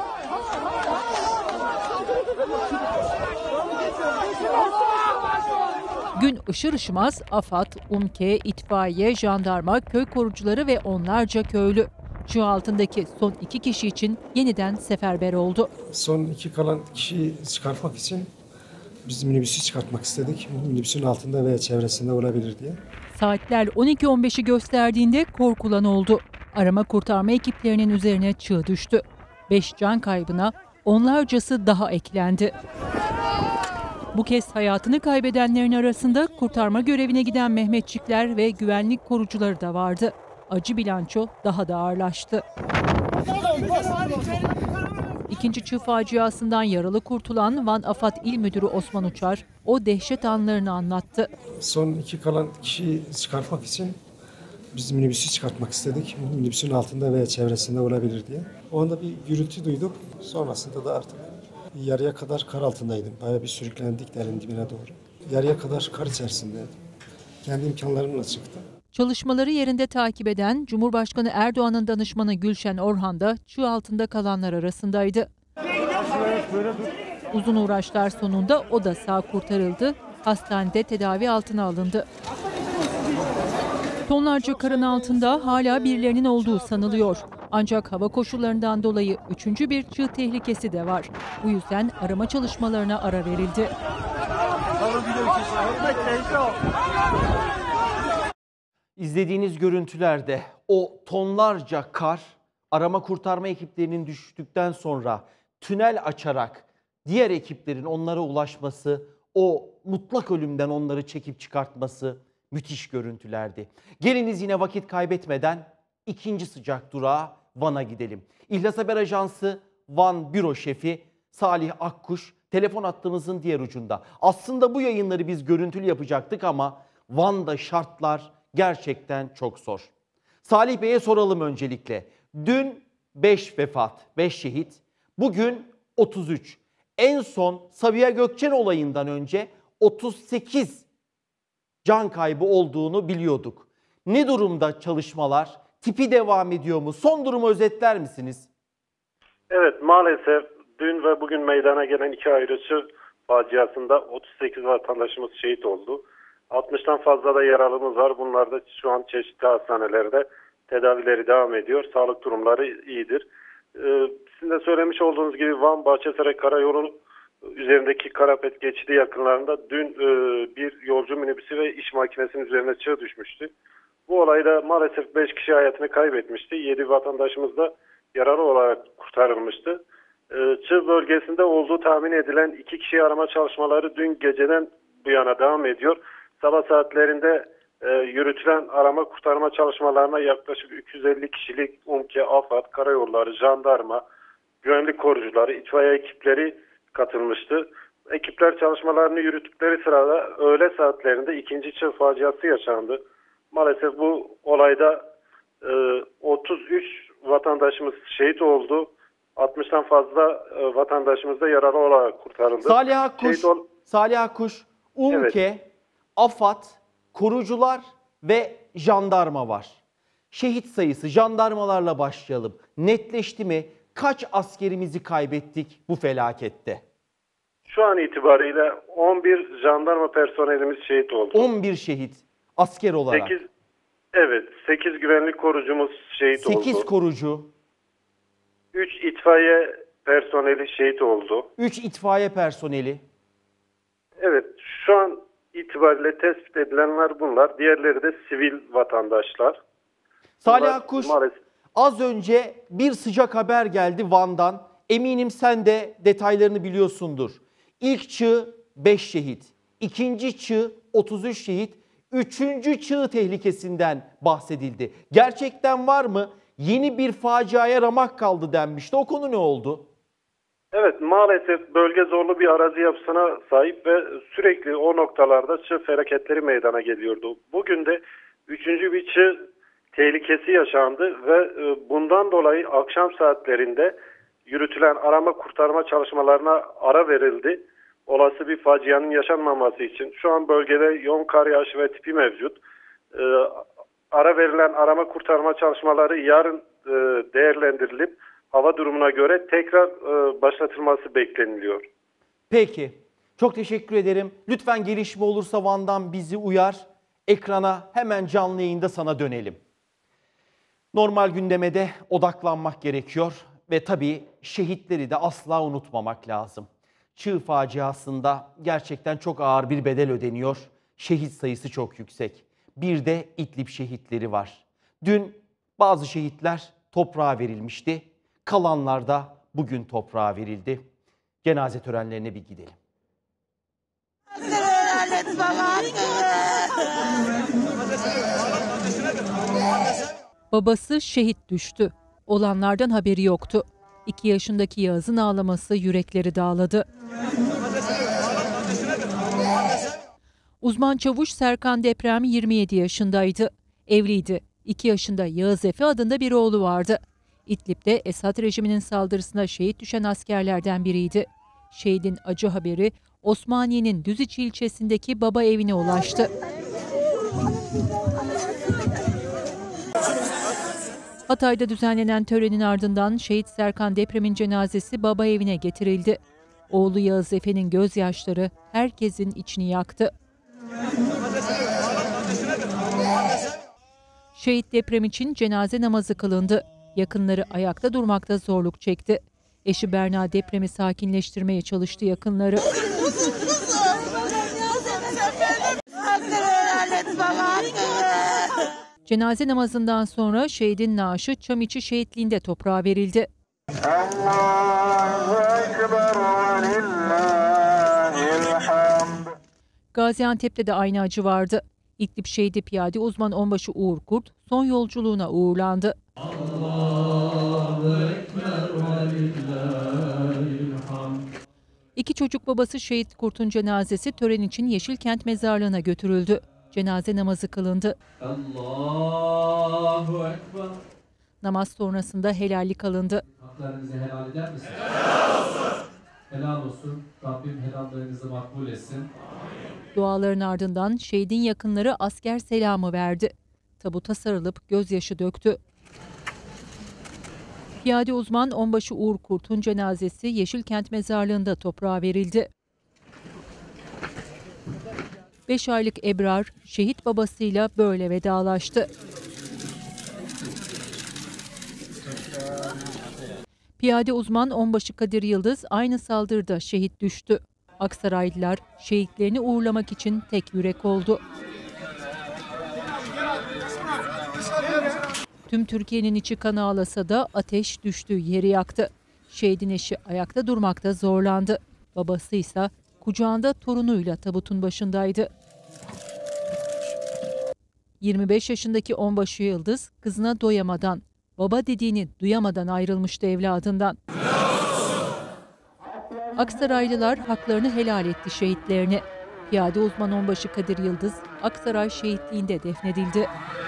Gün ışır ışımaz AFAD, UMKE, itfaiye, jandarma, köy korucuları ve onlarca köylü çığ altındaki son 2 kişi için yeniden seferber oldu. Son 2 kalan kişiyi çıkartmak için biz minibüsü çıkartmak istedik. Minibüsün altında veya çevresinde olabilir diye. Saatler 12.15'i gösterdiğinde korkulan oldu. Arama kurtarma ekiplerinin üzerine çığ düştü. 5 can kaybına onlarcası daha eklendi. Bu kez hayatını kaybedenlerin arasında kurtarma görevine giden Mehmetçikler ve güvenlik korucuları da vardı. Acı bilanço daha da ağırlaştı. İkinci çığ faciasından yaralı kurtulan Van AFAD İl Müdürü Osman Uçar, o dehşet anlarını anlattı. Son 2 kalan kişiyi çıkartmak için biz minibüsü çıkartmak istedik. Minibüsün altında veya çevresinde olabilir diye. O anda bir gürültü duyduk. Sonrasında da artık yarıya kadar kar altındaydım. Bayağı bir sürüklendik derin dibine doğru. Yarıya kadar kar içerisindeydim. Kendi imkanlarımla çıktım. Çalışmaları yerinde takip eden Cumhurbaşkanı Erdoğan'ın danışmanı Gülşen Orhan da çığ altında kalanlar arasındaydı. Uzun uğraşlar sonunda o da sağ kurtarıldı, hastanede tedavi altına alındı. Tonlarca karın altında hala birilerinin olduğu sanılıyor. Ancak hava koşullarından dolayı 3. bir çığ tehlikesi de var. Bu yüzden arama çalışmalarına ara verildi. İzlediğiniz görüntülerde o tonlarca kar arama kurtarma ekiplerinin düştükten sonra tünel açarak diğer ekiplerin onlara ulaşması, o mutlak ölümden onları çekip çıkartması müthiş görüntülerdi. Geliniz yine vakit kaybetmeden ikinci sıcak durağa Van'a gidelim. İhlas Haber Ajansı Van Büro Şefi Salih Akkuş telefon hattımızın diğer ucunda. Aslında bu yayınları biz görüntülü yapacaktık ama Van'da şartlar gerçekten çok zor. Salih Bey'e soralım öncelikle. Dün 5 vefat, 5 şehit, bugün 33. En son Sabiha Gökçen olayından önce 38 can kaybı olduğunu biliyorduk. Ne durumda çalışmalar? Tipi devam ediyor mu? Son durumu özetler misiniz? Evet, maalesef dün ve bugün meydana gelen 2 ayrı çığ faciasında 38 vatandaşımız şehit oldu. 60'tan fazla da yaralımız var. Bunlar da şu an çeşitli hastanelerde tedavileri devam ediyor. Sağlık durumları iyidir. Sizin de söylemiş olduğunuz gibi Van Bahçesaray Karayolu üzerindeki Karapet geçidi yakınlarında dün bir yolcu minibüsü ve iş makinesinin üzerine çığ düşmüştü. Bu olayda maalesef 5 kişi hayatını kaybetmişti. 7 vatandaşımız da yaralı olarak kurtarılmıştı. Çığ bölgesinde olduğu tahmin edilen 2 kişi arama çalışmaları dün geceden bu yana devam ediyor. Sabah saatlerinde yürütülen arama kurtarma çalışmalarına yaklaşık 250 kişilik UMKE, AFAD, Karayolları, Jandarma, güvenlik korucuları, itfaiye ekipleri katılmıştı. Ekipler çalışmalarını yürüttükleri sırada öğle saatlerinde ikinci çığ faciası yaşandı. Maalesef bu olayda 33 vatandaşımız şehit oldu. 60'tan fazla vatandaşımız da yaralı olarak kurtarıldı. Salih Akkuş, UMKE, evet. AFAD, korucular ve jandarma var. Şehit sayısı jandarmalarla başlayalım. Netleşti mi? kaç askerimizi kaybettik bu felakette? Şu an itibariyle 11 jandarma personelimiz şehit oldu. 11 şehit asker olarak. 8 güvenlik korucumuz şehit oldu. 8 korucu. 3 itfaiye personeli şehit oldu. 3 itfaiye personeli. Evet, şu an itibariyle tespit edilenler bunlar. Diğerleri de sivil vatandaşlar. Salih Akkuş, az önce bir sıcak haber geldi Van'dan. Eminim sen de detaylarını biliyorsundur. İlk çığ 5 şehit, ikinci çığ 33 şehit, üçüncü çığ tehlikesinden bahsedildi. Gerçekten var mı? Yeni bir faciaya ramak kaldı denmişti. O konu ne oldu? Evet, maalesef bölge zorlu bir arazi yapısına sahip ve sürekli o noktalarda çığ felaketleri meydana geliyordu. Bugün de üçüncü bir çığ tehlikesi yaşandı ve bundan dolayı akşam saatlerinde yürütülen arama kurtarma çalışmalarına ara verildi. Olası bir facianın yaşanmaması için. Şu an bölgede yoğun kar yağışı ve tipi mevcut. Ara verilen arama kurtarma çalışmaları yarın değerlendirilip hava durumuna göre tekrar başlatılması bekleniliyor. Peki. Çok teşekkür ederim. Lütfen gelişme olursa Van'dan bizi uyar. Ekrana hemen canlı yayında sana dönelim. Normal gündeme de odaklanmak gerekiyor ve tabii şehitleri de asla unutmamak lazım. Çığ faciasında gerçekten çok ağır bir bedel ödeniyor. Şehit sayısı çok yüksek. Bir de İdlib şehitleri var. Dün bazı şehitler toprağa verilmişti. Kalanlar da bugün toprağa verildi. Cenaze törenlerine bir gidelim. Babası şehit düştü. Olanlardan haberi yoktu. 2 yaşındaki Yağız'ın ağlaması yürekleri dağladı. Uzman çavuş Serkan Deprem 27 yaşındaydı. Evliydi. 2 yaşında Yağız Efe adında bir oğlu vardı. İdlib'de Esad rejiminin saldırısına şehit düşen askerlerden biriydi. Şehidin acı haberi Osmaniye'nin Düziç ilçesindeki baba evine ulaştı. Hatay'da düzenlenen törenin ardından şehit Serkan Deprem'in cenazesi baba evine getirildi. Oğlu Yağız Efe'nin gözyaşları herkesin içini yaktı. Şehit Deprem için cenaze namazı kılındı. Yakınları ayakta durmakta zorluk çekti. Eşi Berna Deprem'i sakinleştirmeye çalıştı yakınları. Cenaze namazından sonra şehidin naaşı Çamiçi şehitliğinde toprağa verildi. Gaziantep'te de aynı acı vardı. İdlib şehidi piyade uzman onbaşı Uğur Kurt son yolculuğuna uğurlandı. İki çocuk babası şehit Kurt'un cenazesi tören için Yeşilkent Mezarlığı'na götürüldü. Cenaze namazı kılındı. Allahu Ekber. Namaz sonrasında helallik alındı. Haklarınızı helal eder misiniz? Helal olsun. Helal olsun. Rabbim helallarınızı makbul etsin. Duaların ardından şehidin yakınları asker selamı verdi. Tabuta sarılıp gözyaşı döktü. Piyade uzman onbaşı Uğur Kurt'un cenazesi Yeşilkent Mezarlığı'nda toprağa verildi. 5 aylık Ebrar, şehit babasıyla böyle vedalaştı. Piyade uzman onbaşı Kadir Yıldız aynı saldırıda şehit düştü. Aksaraylılar şehitlerini uğurlamak için tek yürek oldu. Tüm Türkiye'nin içi kan ağlasa da ateş düştüğü yeri yaktı. Şehidin eşi ayakta durmakta zorlandı. Babası ise kucağında torunuyla tabutun başındaydı. 25 yaşındaki onbaşı Yıldız kızına doyamadan, baba dediğini duyamadan ayrılmıştı evladından. Aksaraylılar haklarını helal etti şehitlerine. Piyade uzman onbaşı Kadir Yıldız, Aksaray şehitliğinde defnedildi.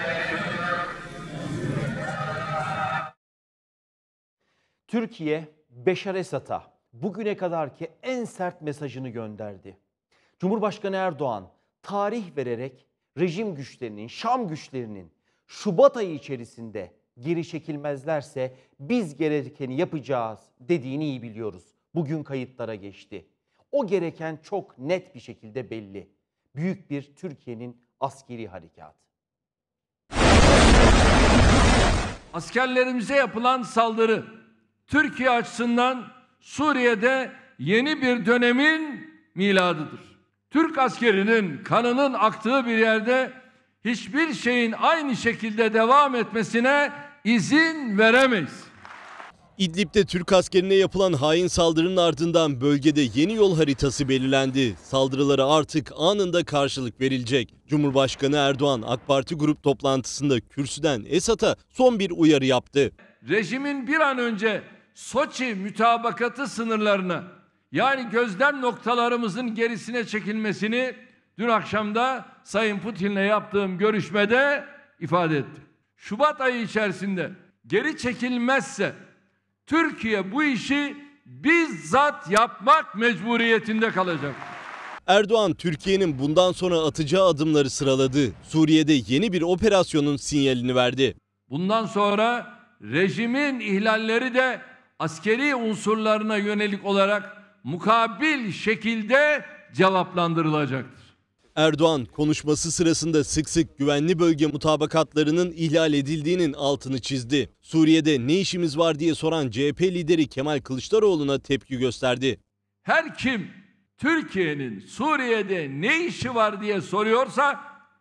Türkiye, Beşar Esad'a bugüne kadarki en sert mesajını gönderdi. Cumhurbaşkanı Erdoğan tarih vererek rejim güçlerinin, Şam güçlerinin Şubat ayı içerisinde geri çekilmezlerse biz gerekeni yapacağız dediğini iyi biliyoruz. Bugün kayıtlara geçti. O gereken çok net bir şekilde belli. Büyük bir Türkiye'nin askeri harekatı. Askerlerimize yapılan saldırı Türkiye açısından Suriye'de yeni bir dönemin miladıdır. Türk askerinin kanının aktığı bir yerde hiçbir şeyin aynı şekilde devam etmesine izin veremeyiz. İdlib'de Türk askerine yapılan hain saldırının ardından bölgede yeni yol haritası belirlendi. Saldırılara artık anında karşılık verilecek. Cumhurbaşkanı Erdoğan AK Parti grup toplantısında kürsüden Esad'a son bir uyarı yaptı. Rejimin bir an önce Soçi mütabakatı sınırlarına, yani gözlem noktalarımızın gerisine çekilmesini dün akşamda Sayın Putin'le yaptığım görüşmede ifade ettim. Şubat ayı içerisinde geri çekilmezse Türkiye bu işi bizzat yapmak mecburiyetinde kalacak. Erdoğan, Türkiye'nin bundan sonra atacağı adımları sıraladı. Suriye'de yeni bir operasyonun sinyalini verdi. Bundan sonra rejimin ihlalleri de askeri unsurlarına yönelik olarak mukabil şekilde cevaplandırılacaktır. Erdoğan konuşması sırasında sık sık güvenli bölge mutabakatlarının ihlal edildiğinin altını çizdi. Suriye'de ne işimiz var diye soran CHP lideri Kemal Kılıçdaroğlu'na tepki gösterdi. Her kim Türkiye'nin Suriye'de ne işi var diye soruyorsa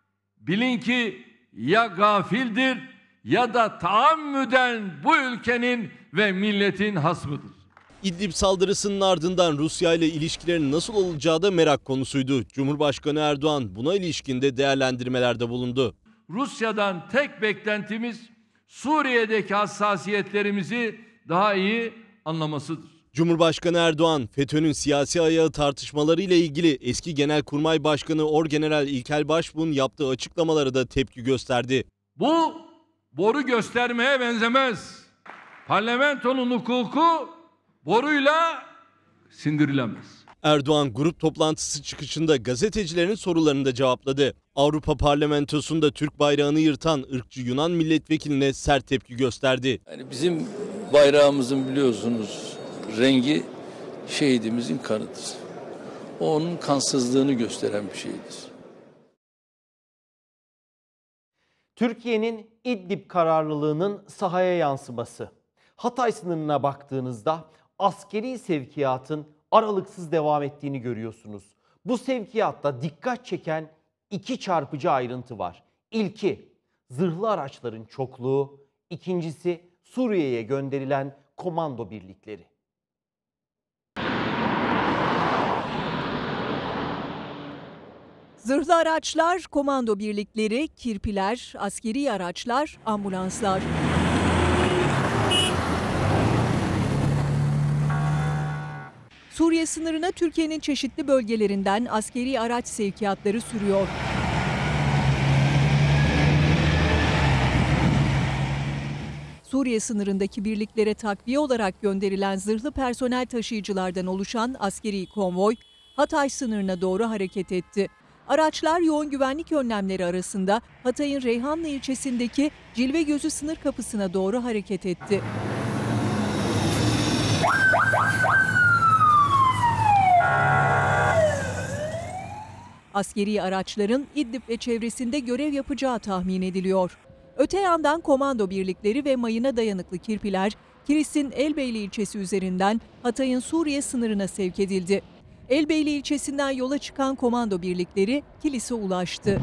bilin ki ya gafildir ya da taammüden bu ülkenin ve milletin hasmıdır. İdlib saldırısının ardından Rusya ile ilişkilerin nasıl olacağı da merak konusuydu. Cumhurbaşkanı Erdoğan buna ilişkin de değerlendirmelerde bulundu. Rusya'dan tek beklentimiz Suriye'deki hassasiyetlerimizi daha iyi anlamasıdır. Cumhurbaşkanı Erdoğan, FETÖ'nün siyasi ayağı tartışmaları ile ilgili eski Genelkurmay Başkanı Orgeneral İlker Başbuğ'un yaptığı açıklamalara da tepki gösterdi. Bu boru göstermeye benzemez. Parlamentonun hukuku boruyla sindirilemez. Erdoğan grup toplantısı çıkışında gazetecilerin sorularını da cevapladı. Avrupa Parlamentosu'nda Türk bayrağını yırtan ırkçı Yunan milletvekiline sert tepki gösterdi. Yani bizim bayrağımızın biliyorsunuz rengi şehidimizin kanıdır. O onun kansızlığını gösteren bir şeydir. Türkiye'nin İdlib kararlılığının sahaya yansıması. Hatay sınırına baktığınızda askeri sevkiyatın aralıksız devam ettiğini görüyorsunuz. Bu sevkiyatta dikkat çeken iki çarpıcı ayrıntı var. İlki zırhlı araçların çokluğu, ikincisi Suriye'ye gönderilen komando birlikleri. Zırhlı araçlar, komando birlikleri, kirpiler, askeri araçlar, ambulanslar. Suriye sınırına Türkiye'nin çeşitli bölgelerinden askeri araç sevkiyatları sürüyor. Suriye sınırındaki birliklere takviye olarak gönderilen zırhlı personel taşıyıcılardan oluşan askeri konvoy, Hatay sınırına doğru hareket etti. Araçlar yoğun güvenlik önlemleri arasında Hatay'ın Reyhanlı ilçesindeki Cilvegözü sınır kapısına doğru hareket etti. Askeri araçların İdlib ve çevresinde görev yapacağı tahmin ediliyor. Öte yandan komando birlikleri ve mayına dayanıklı kirpiler Kilis'in Elbeyli ilçesi üzerinden Hatay'ın Suriye sınırına sevk edildi. Elbeyli ilçesinden yola çıkan komando birlikleri Kilis'e ulaştı.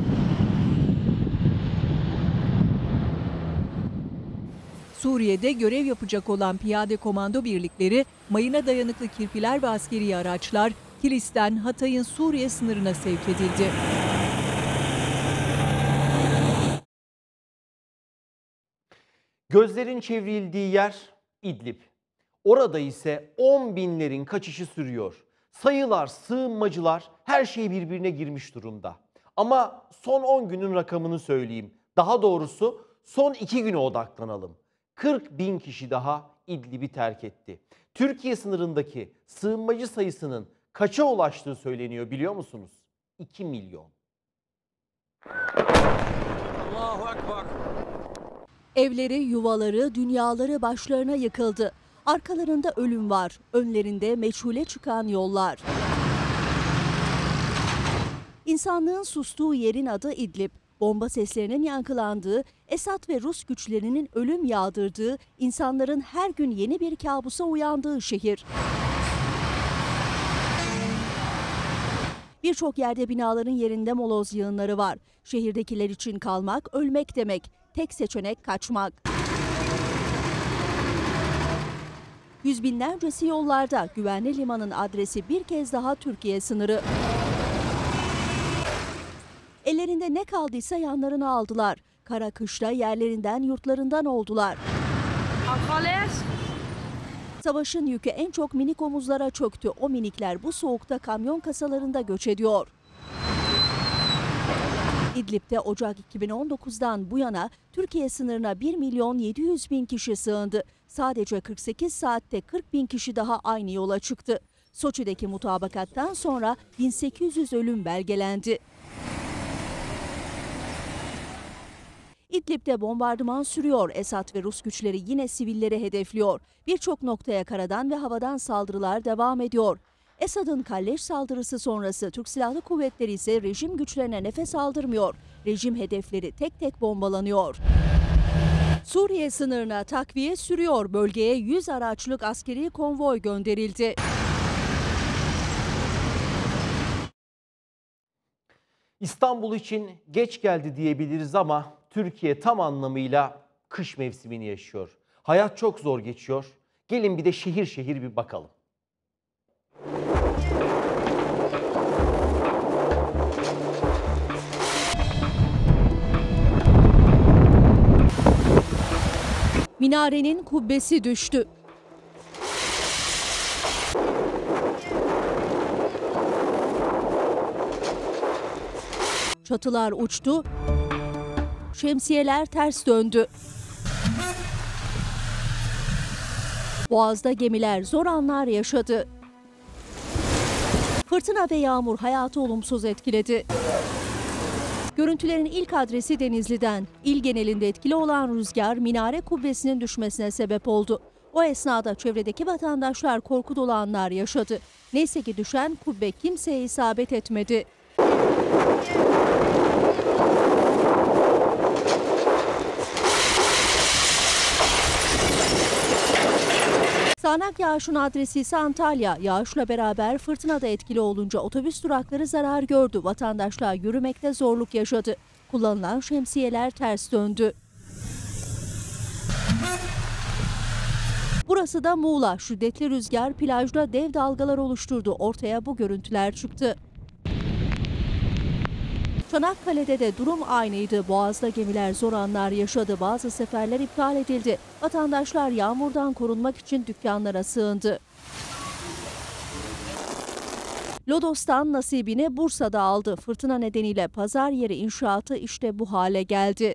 Suriye'de görev yapacak olan piyade komando birlikleri, mayına dayanıklı kirpiler ve askeri araçlar Kilis'ten Hatay'ın Suriye sınırına sevk edildi. Gözlerin çevrildiği yer İdlib. Orada ise 10 binlerin kaçışı sürüyor. Sayılar, sığınmacılar, her şey birbirine girmiş durumda. Ama son 10 günün rakamını söyleyeyim. Daha doğrusu son 2 güne odaklanalım. 40 bin kişi daha İdlib'i terk etti. Türkiye sınırındaki sığınmacı sayısının kaça ulaştığı söyleniyor biliyor musunuz? 2 milyon. Allahu Ekber. Evleri, yuvaları, dünyaları başlarına yıkıldı. Arkalarında ölüm var, önlerinde meçhule çıkan yollar. İnsanlığın sustuğu yerin adı İdlib. Bomba seslerinin yankılandığı, Esad ve Rus güçlerinin ölüm yağdırdığı, insanların her gün yeni bir kabusa uyandığı şehir. Birçok yerde binaların yerinde moloz yığınları var. Şehirdekiler için kalmak, ölmek demek. Tek seçenek kaçmak. Yüz binlercesi yollarda. Güvenli limanın adresi bir kez daha Türkiye sınırı. Ellerinde ne kaldıysa yanlarına aldılar. Kara kışla yerlerinden, yurtlarından oldular. Savaşın yükü en çok minik omuzlara çöktü. O minikler bu soğukta kamyon kasalarında göç ediyor. İdlib'de Ocak 2019'dan bu yana Türkiye sınırına 1.700.000 kişi sığındı. Sadece 48 saatte 40.000 kişi daha aynı yola çıktı. Soçi'deki mutabakattan sonra 1800 ölüm belgelendi. İdlib'de bombardıman sürüyor. Esad ve Rus güçleri yine sivilleri hedefliyor. Birçok noktaya karadan ve havadan saldırılar devam ediyor. Esad'ın kalleş saldırısı sonrası Türk Silahlı Kuvvetleri ise rejim güçlerine nefes aldırmıyor. Rejim hedefleri tek tek bombalanıyor. Suriye sınırına takviye sürüyor. Bölgeye 100 araçlık askeri konvoy gönderildi. İstanbul için geç geldi diyebiliriz ama Türkiye tam anlamıyla kış mevsimini yaşıyor. Hayat çok zor geçiyor. Gelin bir de şehir şehir bir bakalım. Minarenin kubbesi düştü. Çatılar uçtu. Şemsiyeler ters döndü. Boğaz'da gemiler zor anlar yaşadı. Fırtına ve yağmur hayatı olumsuz etkiledi. Görüntülerin ilk adresi Denizli'den. İl genelinde etkili olan rüzgar minare kubbesinin düşmesine sebep oldu. O esnada çevredeki vatandaşlar korku dolu anlar yaşadı. Neyse ki düşen kubbe kimseye isabet etmedi. Sağanak yağışın adresi ise Antalya. Yağışla beraber fırtına da etkili olunca otobüs durakları zarar gördü. Vatandaşlar yürümekte zorluk yaşadı. Kullanılan şemsiyeler ters döndü. Burası da Muğla. Şiddetli rüzgar plajda dev dalgalar oluşturdu. Ortaya bu görüntüler çıktı. Çanakkale'de de durum aynıydı. Boğaz'da gemiler zor anlar yaşadı. Bazı seferler iptal edildi. Vatandaşlar yağmurdan korunmak için dükkanlara sığındı. Lodos'tan nasibini Bursa'da aldı. Fırtına nedeniyle pazar yeri inşaatı işte bu hale geldi.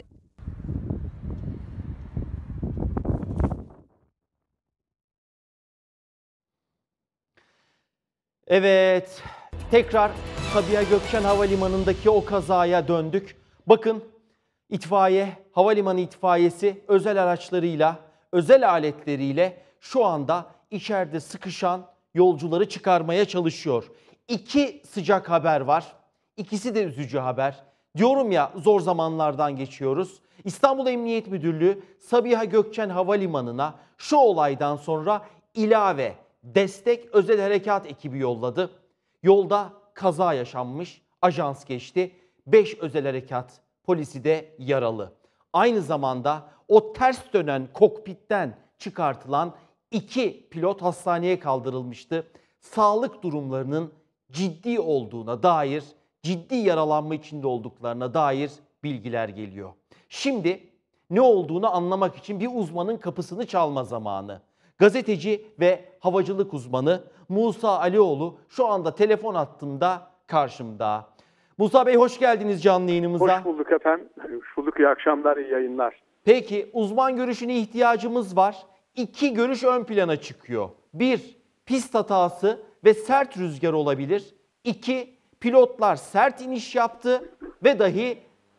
Evet, tekrar Sabiha Gökçen Havalimanı'ndaki o kazaya döndük. Bakın itfaiye, havalimanı itfaiyesi özel araçlarıyla, özel aletleriyle şu anda içeride sıkışan yolcuları çıkarmaya çalışıyor. İki sıcak haber var. İkisi de üzücü haber. Diyorum ya zor zamanlardan geçiyoruz. İstanbul Emniyet Müdürlüğü Sabiha Gökçen Havalimanı'na şu olaydan sonra ilave destek özel harekat ekibi yolladı. Yolda kaza yaşanmış, ajans geçti. 5 özel harekat polisi de yaralı. Aynı zamanda o ters dönen kokpitten çıkartılan 2 pilot hastaneye kaldırılmıştı. Sağlık durumlarının ciddi olduğuna dair, ciddi yaralanma içinde olduklarına dair bilgiler geliyor. Şimdi ne olduğunu anlamak için bir uzmanın kapısını çalma zamanı. Gazeteci ve havacılık uzmanı Musa Alioğlu şu anda telefon hattımda karşımda. Musa Bey hoş geldiniz canlı yayınımıza. Hoş bulduk efendim. Hoş bulduk. İyi akşamlar, iyi yayınlar. Peki uzman görüşüne ihtiyacımız var. 2 görüş ön plana çıkıyor. 1. Pist hatası ve sert rüzgar olabilir. 2. Pilotlar sert iniş yaptı ve dahi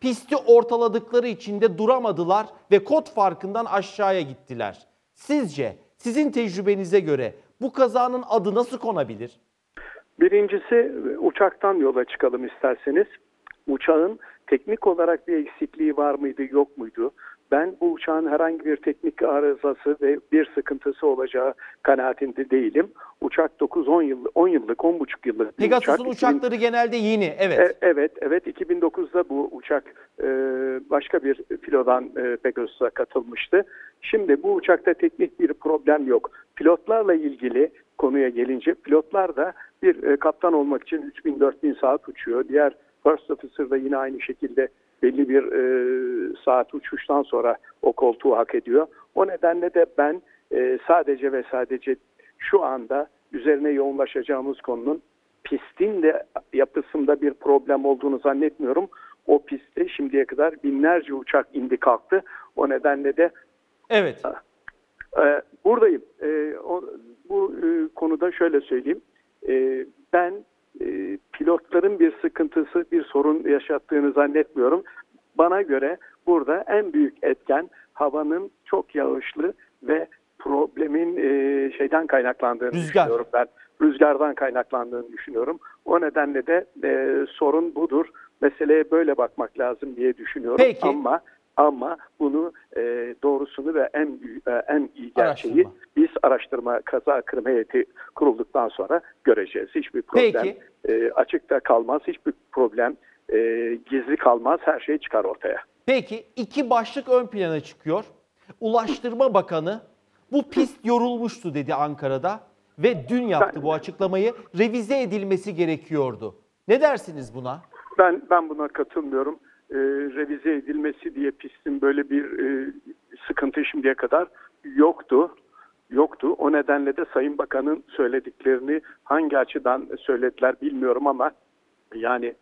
Pisti ortaladıkları için de duramadılar ve kod farkından aşağıya gittiler. Sizce, sizin tecrübenize göre bu kazanın adı nasıl konabilir? Birincisi uçaktan yola çıkalım isterseniz. Uçağın teknik olarak bir eksikliği var mıydı, yok muydu? Ben bu uçağın herhangi bir teknik arızası ve bir sıkıntısı olacağı kanaatinde değilim. Uçak 9-10 yıllık, 10 yıllık, 10,5 yıllık bir Pegasus'un uçak. uçakları genelde yeni, evet. Evet. 2009'da bu uçak başka bir filodan Pegasus'a katılmıştı. Şimdi bu uçakta teknik bir problem yok. Pilotlarla ilgili konuya gelince, pilotlar da bir kaptan olmak için 3000-4000 saat uçuyor. Diğer First Officer da yine aynı şekilde belli bir saat uçuştan sonra o koltuğu hak ediyor. O nedenle de ben sadece ve sadece şu anda üzerine yoğunlaşacağımız konunun pistin de yapısında bir problem olduğunu zannetmiyorum. O pistte şimdiye kadar binlerce uçak indi kalktı. O nedenle de evet. Buradayım. Bu konuda şöyle söyleyeyim. Ben pilotların bir sıkıntısı, bir sorun yaşattığını zannetmiyorum. Bana göre burada en büyük etken havanın çok yağışlı ve problemin şeyden kaynaklandığını düşünüyorum ben. Rüzgardan kaynaklandığını düşünüyorum. O nedenle de sorun budur. Meseleye böyle bakmak lazım diye düşünüyorum. Peki. Ama bunu doğrusunu ve en iyi gerçeği biz araştırma kaza kırma heyeti kurulduktan sonra göreceğiz. Hiçbir problem açıkta kalmaz. Hiçbir problem gizli kalmaz. Her şey çıkar ortaya. Peki iki başlık ön plana çıkıyor. Ulaştırma Bakanı bu pist yorulmuştu dedi Ankara'da ve dün yaptı bu açıklamayı. Revize edilmesi gerekiyordu. Ne dersiniz buna? Ben buna katılmıyorum. Revize edilmesi diye pistin böyle bir sıkıntı şimdiye kadar yoktu. O nedenle de Sayın Bakan'ın söylediklerini hangi açıdan söylediler bilmiyorum ama yani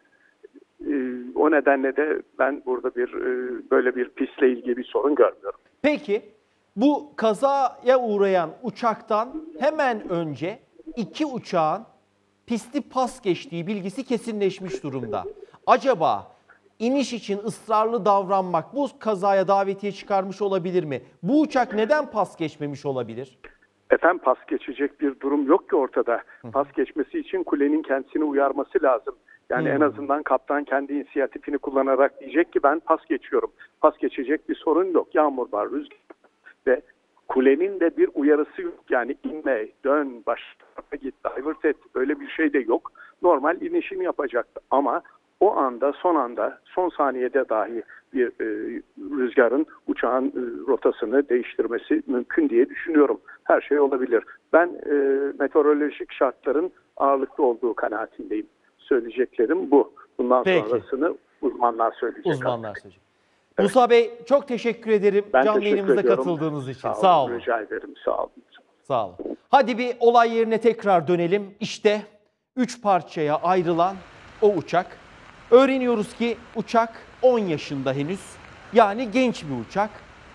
o nedenle de ben burada böyle bir pistle ilgili bir sorun görmüyorum. Peki bu kazaya uğrayan uçaktan hemen önce iki uçağın pisti pas geçtiği bilgisi kesinleşmiş durumda. Acaba İniş için ısrarlı davranmak bu kazaya davetiye çıkarmış olabilir mi? Bu uçak neden pas geçmemiş olabilir? Efendim pas geçecek bir durum yok ki ortada. Pas geçmesi için kulenin kendisini uyarması lazım. Yani en azından kaptan kendi inisiyatifini kullanarak diyecek ki ben pas geçiyorum. Pas geçecek bir sorun yok. Yağmur var, rüzgar ve kulenin de bir uyarısı yok. Yani inme, dön, başka tarafa git, divert et. Öyle bir şey de yok. Normal inişini yapacaktı ama o anda, son saniyede dahi bir rüzgarın uçağın rotasını değiştirmesi mümkün diye düşünüyorum. Her şey olabilir. Ben meteorolojik şartların ağırlıklı olduğu kanaatindeyim. Söyleyeceklerim bu. Bundan sonrasını uzmanlar söyleyecek. Uzmanlar söyleyecek. Musa Bey çok teşekkür ederim canlı yayınımıza katıldığınız için. Sağ olun. Rica ederim. Sağ olun. Sağ olun. Hadi bir olay yerine tekrar dönelim. İşte 3 parçaya ayrılan o uçak. Öğreniyoruz ki uçak 10 yaşında henüz, yani genç bir uçak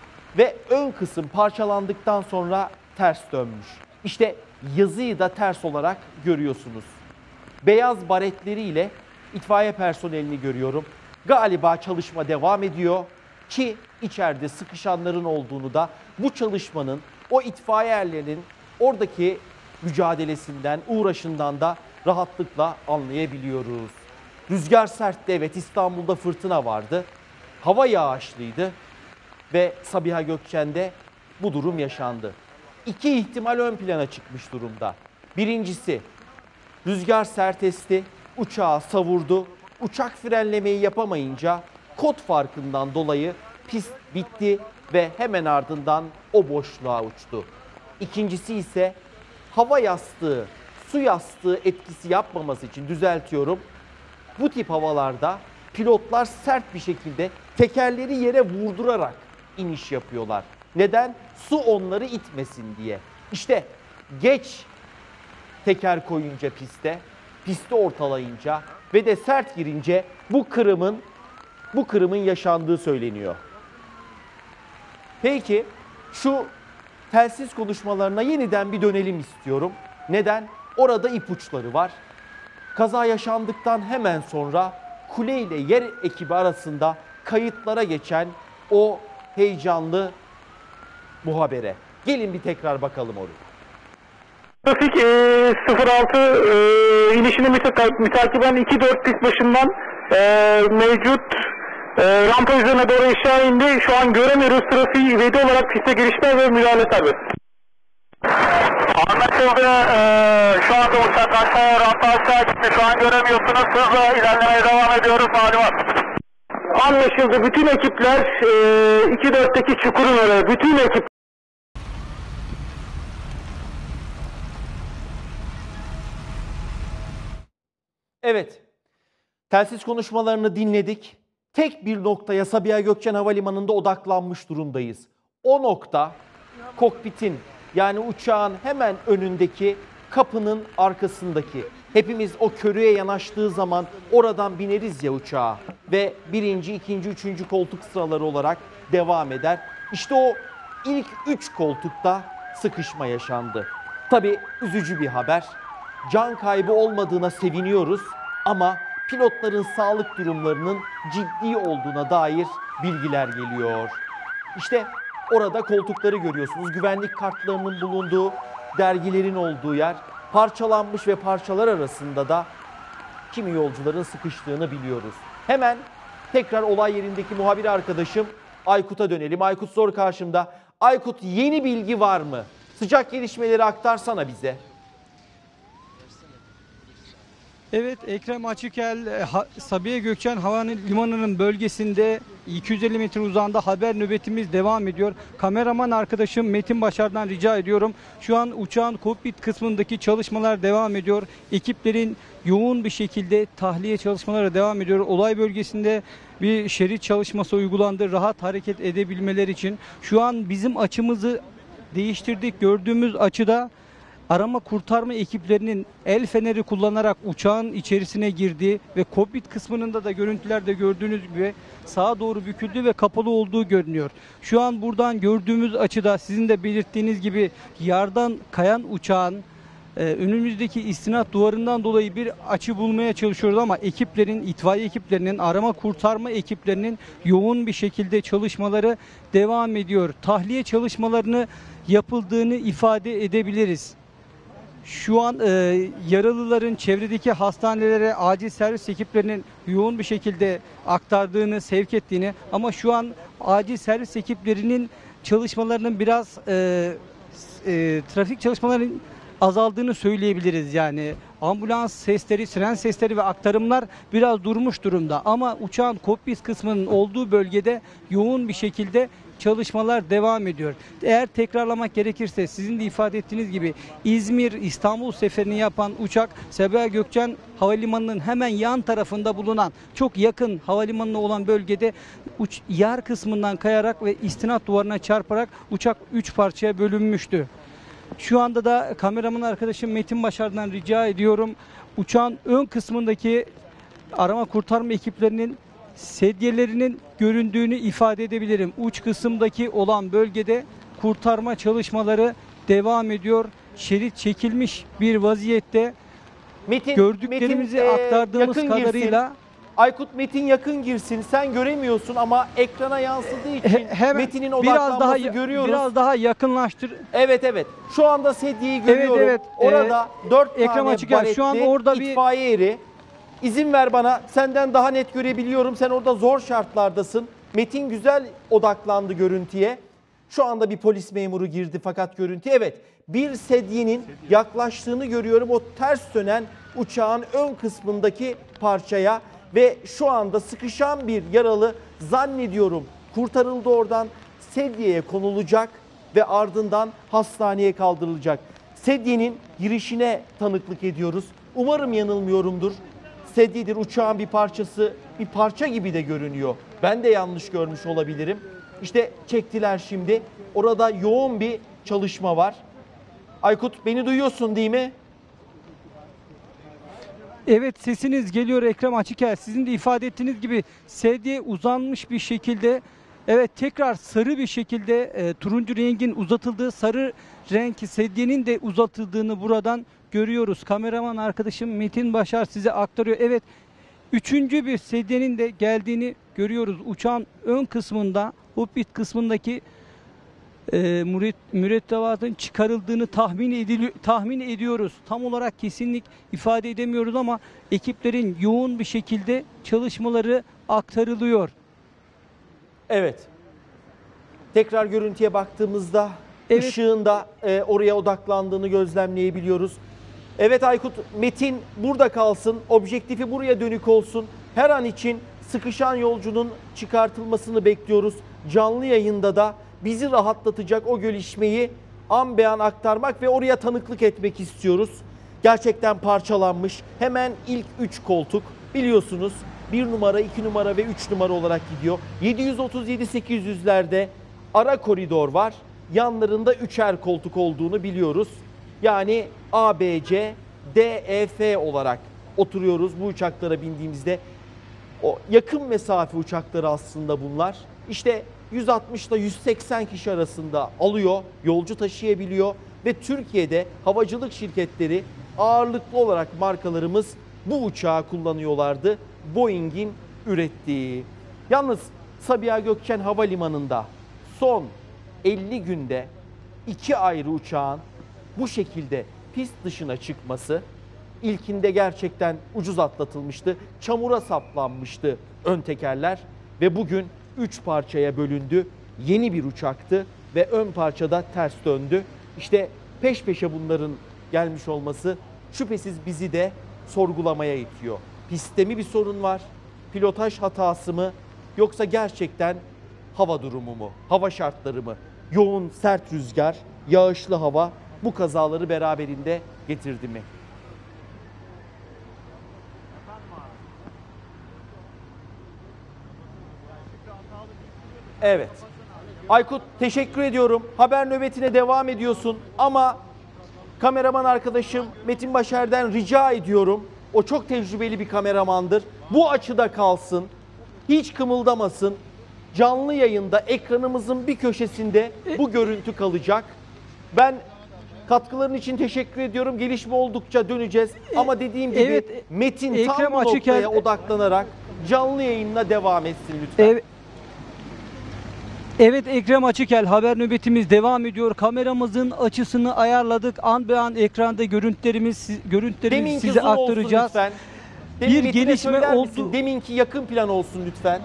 ve ön kısım parçalandıktan sonra ters dönmüş. İşte yazıyı da ters olarak görüyorsunuz. Beyaz baretleriyle itfaiye personelini görüyorum. Galiba çalışma devam ediyor ki içeride sıkışanların olduğunu da bu çalışmanın, o itfaiye erlerinin oradaki mücadelesinden, uğraşından da rahatlıkla anlayabiliyoruz. Rüzgar sertti, evet, İstanbul'da fırtına vardı. Hava yağışlıydı ve Sabiha Gökçen'de bu durum yaşandı. İki ihtimal ön plana çıkmış durumda. Birincisi, rüzgar sert esti, uçağı savurdu. Uçak frenlemeyi yapamayınca kod farkından dolayı pist bitti ve hemen ardından o boşluğa uçtu. İkincisi ise hava yastığı, su yastığı etkisi yapmaması için, düzeltiyorum, bu tip havalarda pilotlar sert bir şekilde tekerleri yere vurdurarak iniş yapıyorlar. Neden? Su onları itmesin diye. İşte geç teker koyunca pisti ortalayınca ve de sert girince bu kırımın yaşandığı söyleniyor. Peki şu telsiz konuşmalarına yeniden bir dönelim istiyorum. Neden? Orada ipuçları var. Kaza yaşandıktan hemen sonra kule ile yer ekibi arasında kayıtlara geçen o heyecanlı muhabere. Gelin bir tekrar bakalım oraya. Trafik 06 inişini mütakiben 2-4 pist başından mevcut rampa üzerine doğru aşağı indi. Şu an göremiyoruz trafiği. İvedi olarak piste girişler ve müdahale serbest. Anlaşıldı. Şu anda uçak aşağıya, rampa aşağı gitti. Şu an göremiyorsunuz. Hızla ilerlemeye devam ediyoruz. Malumat. Anlaşıldı. Bütün ekipler 2-4'teki çukurun oraya. Bütün ekip. Evet, telsiz konuşmalarını dinledik. Tek bir noktaya Sabiha Gökçen Havalimanı'nda odaklanmış durumdayız. O nokta kokpitin, yani uçağın hemen önündeki kapının arkasındaki. Hepimiz o körüğe yanaştığı zaman oradan bineriz ya uçağa ve birinci, ikinci, üçüncü koltuk sıraları olarak devam eder. İşte o ilk 3 koltukta sıkışma yaşandı. Tabii üzücü bir haber. Can kaybı olmadığına seviniyoruz ama pilotların sağlık durumlarının ciddi olduğuna dair bilgiler geliyor. İşte orada koltukları görüyorsunuz. Güvenlik kartlarının bulunduğu, dergilerin olduğu yer. Parçalanmış ve parçalar arasında da kimi yolcuların sıkıştığını biliyoruz. Hemen tekrar olay yerindeki muhabir arkadaşım Aykut'a dönelim. Aykut Zor karşımda. Aykut, yeni bilgi var mı? Sıcak gelişmeleri aktarsana bize. Evet, Ekrem Açıkel, Sabiha Gökçen Havalimanı'nın bölgesinde 250 metre uzağında haber nöbetimiz devam ediyor. Kameraman arkadaşım Metin Başar'dan rica ediyorum. Şu an uçağın kokpit kısmındaki çalışmalar devam ediyor. Ekiplerin yoğun bir şekilde tahliye çalışmaları devam ediyor. Olay bölgesinde bir şerit çalışması uygulandı rahat hareket edebilmeleri için. Şu an bizim açımızı değiştirdik. Gördüğümüz açıda arama kurtarma ekiplerinin el feneri kullanarak uçağın içerisine girdiği ve kokpit kısmında da görüntülerde gördüğünüz gibi sağa doğru büküldü ve kapalı olduğu görünüyor. Şu an buradan gördüğümüz açıda sizin de belirttiğiniz gibi yardan kayan uçağın önümüzdeki istinat duvarından dolayı bir açı bulmaya çalışıyoruz ama ekiplerin, itfaiye ekiplerinin, arama kurtarma ekiplerinin yoğun bir şekilde çalışmaları devam ediyor. Tahliye çalışmalarını yapıldığını ifade edebiliriz. Şu an yaralıların çevredeki hastanelere acil servis ekiplerinin yoğun bir şekilde aktardığını, sevk ettiğini ama şu an acil servis ekiplerinin çalışmalarının biraz trafik çalışmalarının azaldığını söyleyebiliriz. Yani ambulans sesleri, siren sesleri ve aktarımlar biraz durmuş durumda ama uçağın kokpit kısmının olduğu bölgede yoğun bir şekilde çalışmalar devam ediyor. Eğer tekrarlamak gerekirse sizin de ifade ettiğiniz gibi İzmir-İstanbul seferini yapan uçak Sabiha Gökçen Havalimanı'nın hemen yan tarafında bulunan çok yakın havalimanına olan bölgede yar kısmından kayarak ve istinat duvarına çarparak uçak 3 parçaya bölünmüştü. Şu anda da kameraman arkadaşım Metin Başar'dan rica ediyorum. Uçağın ön kısmındaki arama kurtarma ekiplerinin sedyelerinin göründüğünü ifade edebilirim. Uç kısımdaki olan bölgede kurtarma çalışmaları devam ediyor. Şerit çekilmiş bir vaziyette. Gördüklerimizi aktardığımız kadarıyla girsin. Aykut, Metin yakın girsin. Sen göremiyorsun ama ekrana yansıdığı için Metin'in odaklanması görüyoruz. Biraz daha yakınlaştır. Evet. Şu anda sedyeyi görüyorum. Evet. Orada 4 Ekrem tane Açıkel, baretli şu an orada itfaiye eri. İzin ver bana. Senden daha net görebiliyorum. Sen orada zor şartlardasın. Metin güzel odaklandı görüntüye. Şu anda bir polis memuru girdi fakat görüntü. Evet, bir sedyenin yaklaştığını görüyorum. O ters dönen uçağın ön kısmındaki parçaya ve şu anda sıkışan bir yaralı zannediyorum kurtarıldı oradan. Sedyeye konulacak ve ardından hastaneye kaldırılacak. Sedyenin girişine tanıklık ediyoruz. Umarım yanılmıyorumdur. Sedyedir, uçağın bir parçası, bir parça gibi de görünüyor. Ben de yanlış görmüş olabilirim. İşte çektiler şimdi. Orada yoğun bir çalışma var. Aykut, beni duyuyorsun değil mi? Evet, sesiniz geliyor Ekrem Açıkel. Sizin de ifade ettiğiniz gibi sedye uzanmış bir şekilde, evet tekrar sarı bir şekilde turuncu rengin uzatıldığı, sarı renk sedyenin de uzatıldığını buradan görüyoruz. Kameraman arkadaşım Metin Başar size aktarıyor. Evet, Üçüncü bir sedyenin de geldiğini görüyoruz. Uçağın ön kısmında, kokpit kısmındaki mürettebatın çıkarıldığını tahmin ediyoruz. Tam olarak kesinlik ifade edemiyoruz ama ekiplerin yoğun bir şekilde çalışmaları aktarılıyor. Evet. Tekrar görüntüye baktığımızda Evet. ışığın da oraya odaklandığını gözlemleyebiliyoruz. Evet Aykut, Metin burada kalsın, objektifi buraya dönük olsun. Her an için sıkışan yolcunun çıkartılmasını bekliyoruz. Canlı yayında da bizi rahatlatacak o gelişmeyi an be an aktarmak ve oraya tanıklık etmek istiyoruz. Gerçekten parçalanmış. Hemen ilk 3 koltuk biliyorsunuz 1 numara, 2 numara ve 3 numara olarak gidiyor. 737-800'lerde ara koridor var. Yanlarında 3'er koltuk olduğunu biliyoruz. Yani A, B, C, D, E, F olarak oturuyoruz bu uçaklara bindiğimizde. O yakın mesafe uçakları aslında bunlar. İşte 160 ile 180 kişi arasında alıyor, yolcu taşıyabiliyor ve Türkiye'de havacılık şirketleri ağırlıklı olarak markalarımız bu uçağı kullanıyorlardı. Boeing'in ürettiği. Yalnız Sabiha Gökçen Havalimanı'nda son 50 günde 2 ayrı uçağın bu şekilde pist dışına çıkması, ilkinde gerçekten ucuz atlatılmıştı. Çamura saplanmıştı ön tekerler ve bugün 3 parçaya bölündü. Yeni bir uçaktı ve ön parçada ters döndü. İşte peş peşe bunların gelmiş olması şüphesiz bizi de sorgulamaya itiyor. Pistte mi bir sorun var? Pilotaj hatası mı? Yoksa gerçekten hava durumu mu? Hava şartları mı? Yoğun sert rüzgar, yağışlı hava bu kazaları beraberinde getirdi mi? Evet. Aykut teşekkür ediyorum. Haber nöbetine devam ediyorsun ama kameraman arkadaşım Metin Başer'den rica ediyorum. O çok tecrübeli bir kameramandır. Bu açıda kalsın. Hiç kımıldamasın. Canlı yayında ekranımızın bir köşesinde bu görüntü kalacak. Ben katkıların için teşekkür ediyorum. Gelişme oldukça döneceğiz. Ama dediğim gibi Evet, Metin tam bu noktaya odaklanarak canlı yayınına devam etsin lütfen. Evet Ekrem Açıkel, haber nöbetimiz devam ediyor. Kameramızın açısını ayarladık. An be an ekranda görüntülerimizi size aktaracağız. Bir gelişme oldu. Deminki yakın plan olsun lütfen.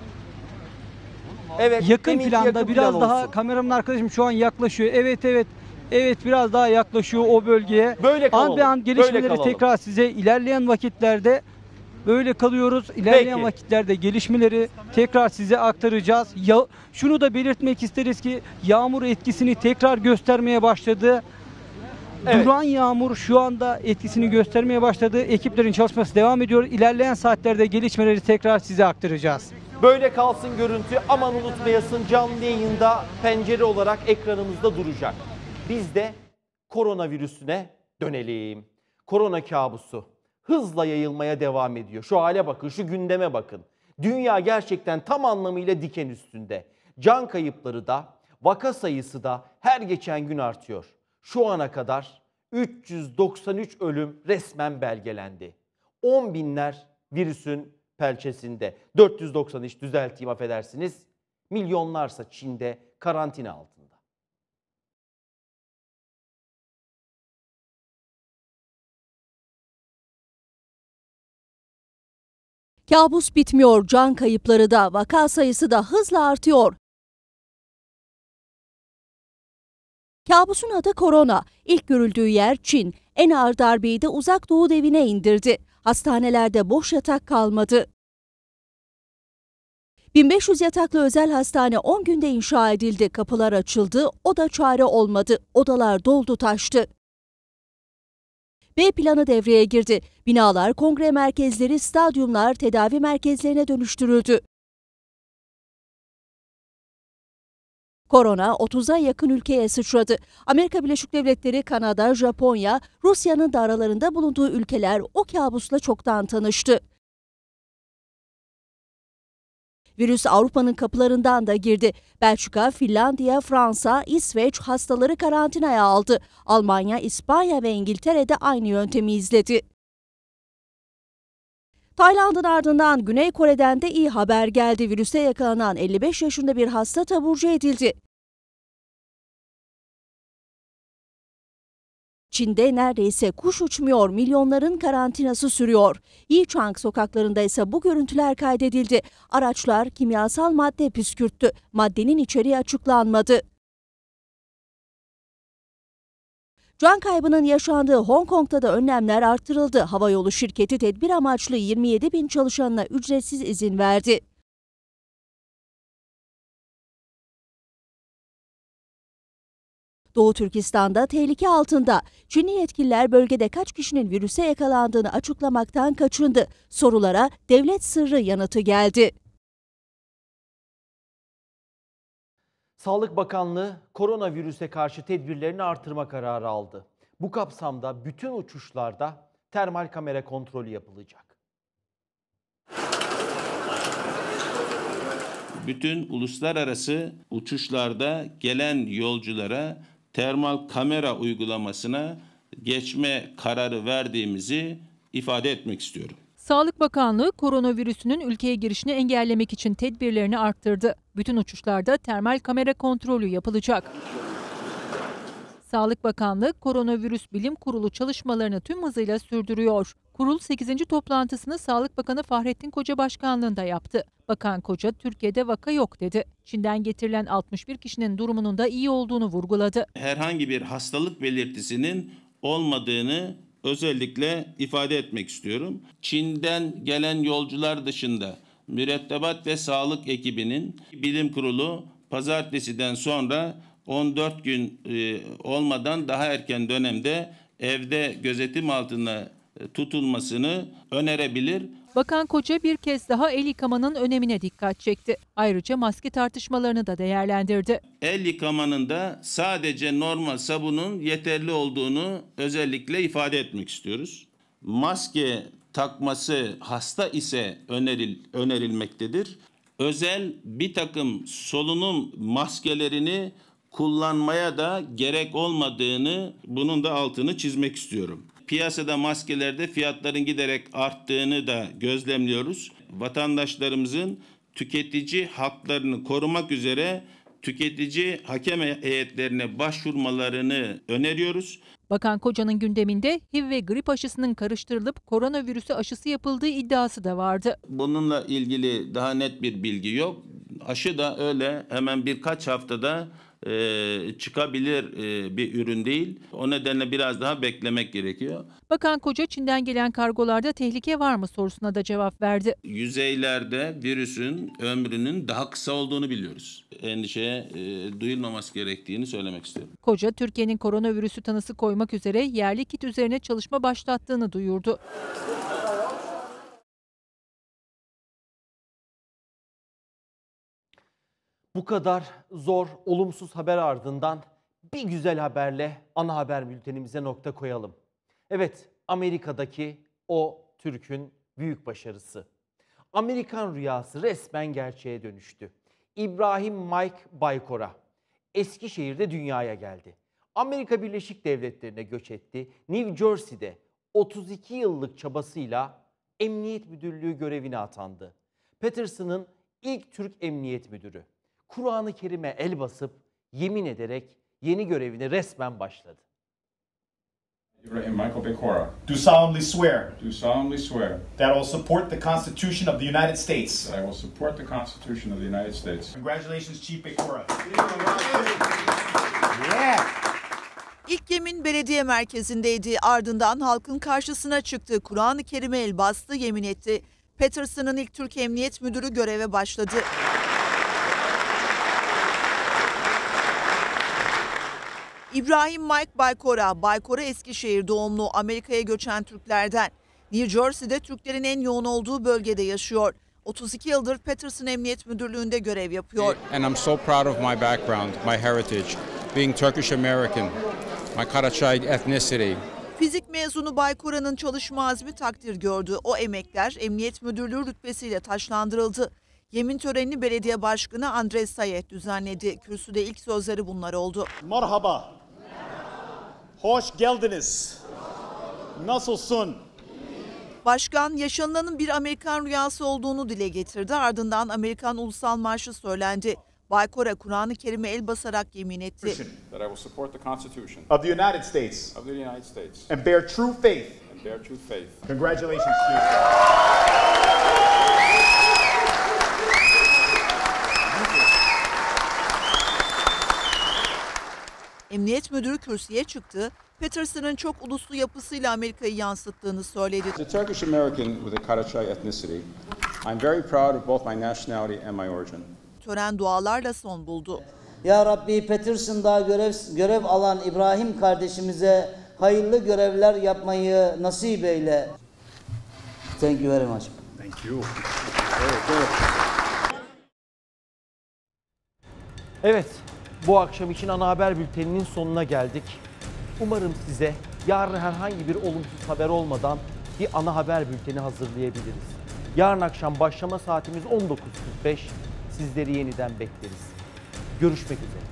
Evet, yakın planda biraz daha kameraman arkadaşım şu an yaklaşıyor. Evet biraz daha yaklaşıyor o bölgeye. Böyle kalalım. An be an gelişmeleri tekrar size ilerleyen vakitlerde böyle kalıyoruz. İlerleyen vakitlerde gelişmeleri tekrar size aktaracağız. Şunu da belirtmek isteriz ki yağmur etkisini tekrar göstermeye başladı. Evet. Duran yağmur şu anda etkisini göstermeye başladı. Ekiplerin çalışması devam ediyor. İlerleyen saatlerde gelişmeleri tekrar size aktaracağız. Böyle kalsın görüntü. Aman unutmayasın, canlı yayında pencere olarak ekranımızda duracak. Biz de koronavirüsüne dönelim. Korona kabusu hızla yayılmaya devam ediyor. Şu hale bakın, şu gündeme bakın. Dünya gerçekten tam anlamıyla diken üstünde. Can kayıpları da, vaka sayısı da her geçen gün artıyor. Şu ana kadar 393 ölüm resmen belgelendi. 10 binler virüsün pençesinde. 493 düzelteyim affedersiniz. Milyonlarsa Çin'de karantina altında. Kabus bitmiyor, can kayıpları da, vaka sayısı da hızla artıyor. Kabusun adı korona. İlk görüldüğü yer Çin. En ağır darbeyi de Uzak Doğu devine indirdi. Hastanelerde boş yatak kalmadı. 1500 yataklı özel hastane 10 günde inşa edildi. Kapılar açıldı, o da çare olmadı. Odalar doldu taştı. B planı devreye girdi. Binalar, kongre merkezleri, stadyumlar tedavi merkezlerine dönüştürüldü. Korona 30'a yakın ülkeye sıçradı. Amerika Birleşik Devletleri, Kanada, Japonya, Rusya'nın da aralarında bulunduğu ülkeler o kabusla çoktan tanıştı. Virüs Avrupa'nın kapılarından da girdi. Belçika, Finlandiya, Fransa, İsveç hastaları karantinaya aldı. Almanya, İspanya ve İngiltere de aynı yöntemi izledi. Tayland'ın ardından Güney Kore'den de iyi haber geldi. Virüse yakalanan 55 yaşında bir hasta taburcu edildi. Çin'de neredeyse kuş uçmuyor, milyonların karantinası sürüyor. Yichang sokaklarında ise bu görüntüler kaydedildi. Araçlar kimyasal madde püskürttü. Maddenin içeriği açıklanmadı. Can kaybının yaşandığı Hong Kong'da da önlemler artırıldı. Havayolu şirketi tedbir amaçlı 27 bin çalışanına ücretsiz izin verdi. Doğu Türkistan'da tehlike altında. Çinli yetkililer bölgede kaç kişinin virüse yakalandığını açıklamaktan kaçındı. Sorulara devlet sırrı yanıtı geldi. Sağlık Bakanlığı koronavirüse karşı tedbirlerini artırma kararı aldı. Bu kapsamda bütün uçuşlarda termal kamera kontrolü yapılacak. Bütün uluslararası uçuşlarda gelen yolculara termal kamera uygulamasına geçme kararı verdiğimizi ifade etmek istiyorum. Sağlık Bakanlığı koronavirüsünün ülkeye girişini engellemek için tedbirlerini arttırdı. Bütün uçuşlarda termal kamera kontrolü yapılacak. Sağlık Bakanlığı Koronavirüs Bilim Kurulu çalışmalarını tüm hızıyla sürdürüyor. Kurul 8. toplantısını Sağlık Bakanı Fahrettin Koca başkanlığında yaptı. Bakan Koca, Türkiye'de vaka yok dedi. Çin'den getirilen 61 kişinin durumunun da iyi olduğunu vurguladı. Herhangi bir hastalık belirtisinin olmadığını özellikle ifade etmek istiyorum. Çin'den gelen yolcular dışında mürettebat ve sağlık ekibinin bilim kurulu pazartesiden sonra 14 gün olmadan daha erken dönemde evde gözetim altında tutulmasını önerebilir. Bakan Koca bir kez daha el yıkamanın önemine dikkat çekti. Ayrıca maske tartışmalarını da değerlendirdi. El yıkamanın da sadece normal sabunun yeterli olduğunu özellikle ifade etmek istiyoruz. Maske takması hasta ise önerilmektedir. Özel bir takım solunum maskelerini kullanmaya da gerek olmadığını, bunun da altını çizmek istiyorum. Piyasada maskelerde fiyatların giderek arttığını da gözlemliyoruz. Vatandaşlarımızın tüketici haklarını korumak üzere tüketici hakem heyetlerine başvurmalarını öneriyoruz. Bakan Koca'nın gündeminde HIV ve grip aşısının karıştırılıp koronavirüsü aşısı yapıldığı iddiası da vardı. Bununla ilgili daha net bir bilgi yok. Aşı da öyle hemen birkaç haftada çıkabilir bir ürün değil. O nedenle biraz daha beklemek gerekiyor. Bakan Koca, Çin'den gelen kargolarda tehlike var mı sorusuna da cevap verdi. Yüzeylerde virüsün ömrünün daha kısa olduğunu biliyoruz. Endişeye duyulmaması gerektiğini söylemek istiyorum. Koca, Türkiye'nin koronavirüsü tanısı koymak üzere yerli kit üzerine çalışma başlattığını duyurdu. Bu kadar zor, olumsuz haber ardından bir güzel haberle ana haber bültenimize nokta koyalım. Evet, Amerika'daki o Türk'ün büyük başarısı. Amerikan rüyası resmen gerçeğe dönüştü. İbrahim Mike Baykora Eskişehir'de dünyaya geldi. Amerika Birleşik Devletleri'ne göç etti. New Jersey'de 32 yıllık çabasıyla Emniyet Müdürlüğü görevine atandı. Patterson'ın ilk Türk Emniyet Müdürü. Kur'an-ı Kerim'e el basıp yemin ederek yeni görevine resmen başladı. Ibrahim Michael Baykora. Do solemnly swear. Do solemnly swear. That I will support the Constitution of the United States. That I will support the Constitution of the United States. Congratulations Chief Baykora. Yeah. İlk yemin belediye merkezindeydi. Ardından halkın karşısına çıktı. Kur'an-ı Kerim'e el bastı, yemin etti. Patterson'ın ilk Türk Emniyet Müdürü göreve başladı. İbrahim Mike Baykora, Baykora Eskişehir doğumlu, Amerika'ya göçen Türklerden. New Jersey'de Türklerin en yoğun olduğu bölgede yaşıyor. 32 yıldır Patterson Emniyet Müdürlüğü'nde görev yapıyor. And I'm so proud of my background, my heritage, being Turkish American, my Karachay ethnicity. Fizik mezunu Baykora'nın çalışma azmi takdir gördü. O emekler Emniyet Müdürlüğü rütbesiyle taçlandırıldı. Yemin törenini belediye başkanı Andres Sayet düzenledi. Kürsüde ilk sözleri bunlar oldu. Merhaba. Hoş geldiniz. Nasılsın? Başkan yaşanılanın bir Amerikan rüyası olduğunu dile getirdi. Ardından Amerikan Ulusal Marşı söylendi. Baykora Kur'an-ı Kerim'e el basarak yemin etti. That I will support the Constitution of the United States and bear true faith. Congratulations, Chief. Emniyet Müdürü kürsüye çıktı. Peterson'ın çok uluslu yapısıyla Amerika'yı yansıttığını söyledi. As a Turkish American with a Karachay ethnicity, I'm very proud of both my nationality and my origin. Tören dualarla son buldu. Ya Rabbi, Peterson'da görev alan İbrahim kardeşimize hayırlı görevler yapmayı nasip eyle. Thank you very much. Thank you. Evet, bu akşam için ana haber bülteninin sonuna geldik. Umarım size yarın herhangi bir olumsuz haber olmadan bir ana haber bülteni hazırlayabiliriz. Yarın akşam başlama saatimiz 19.45. Sizleri yeniden bekleriz. Görüşmek üzere.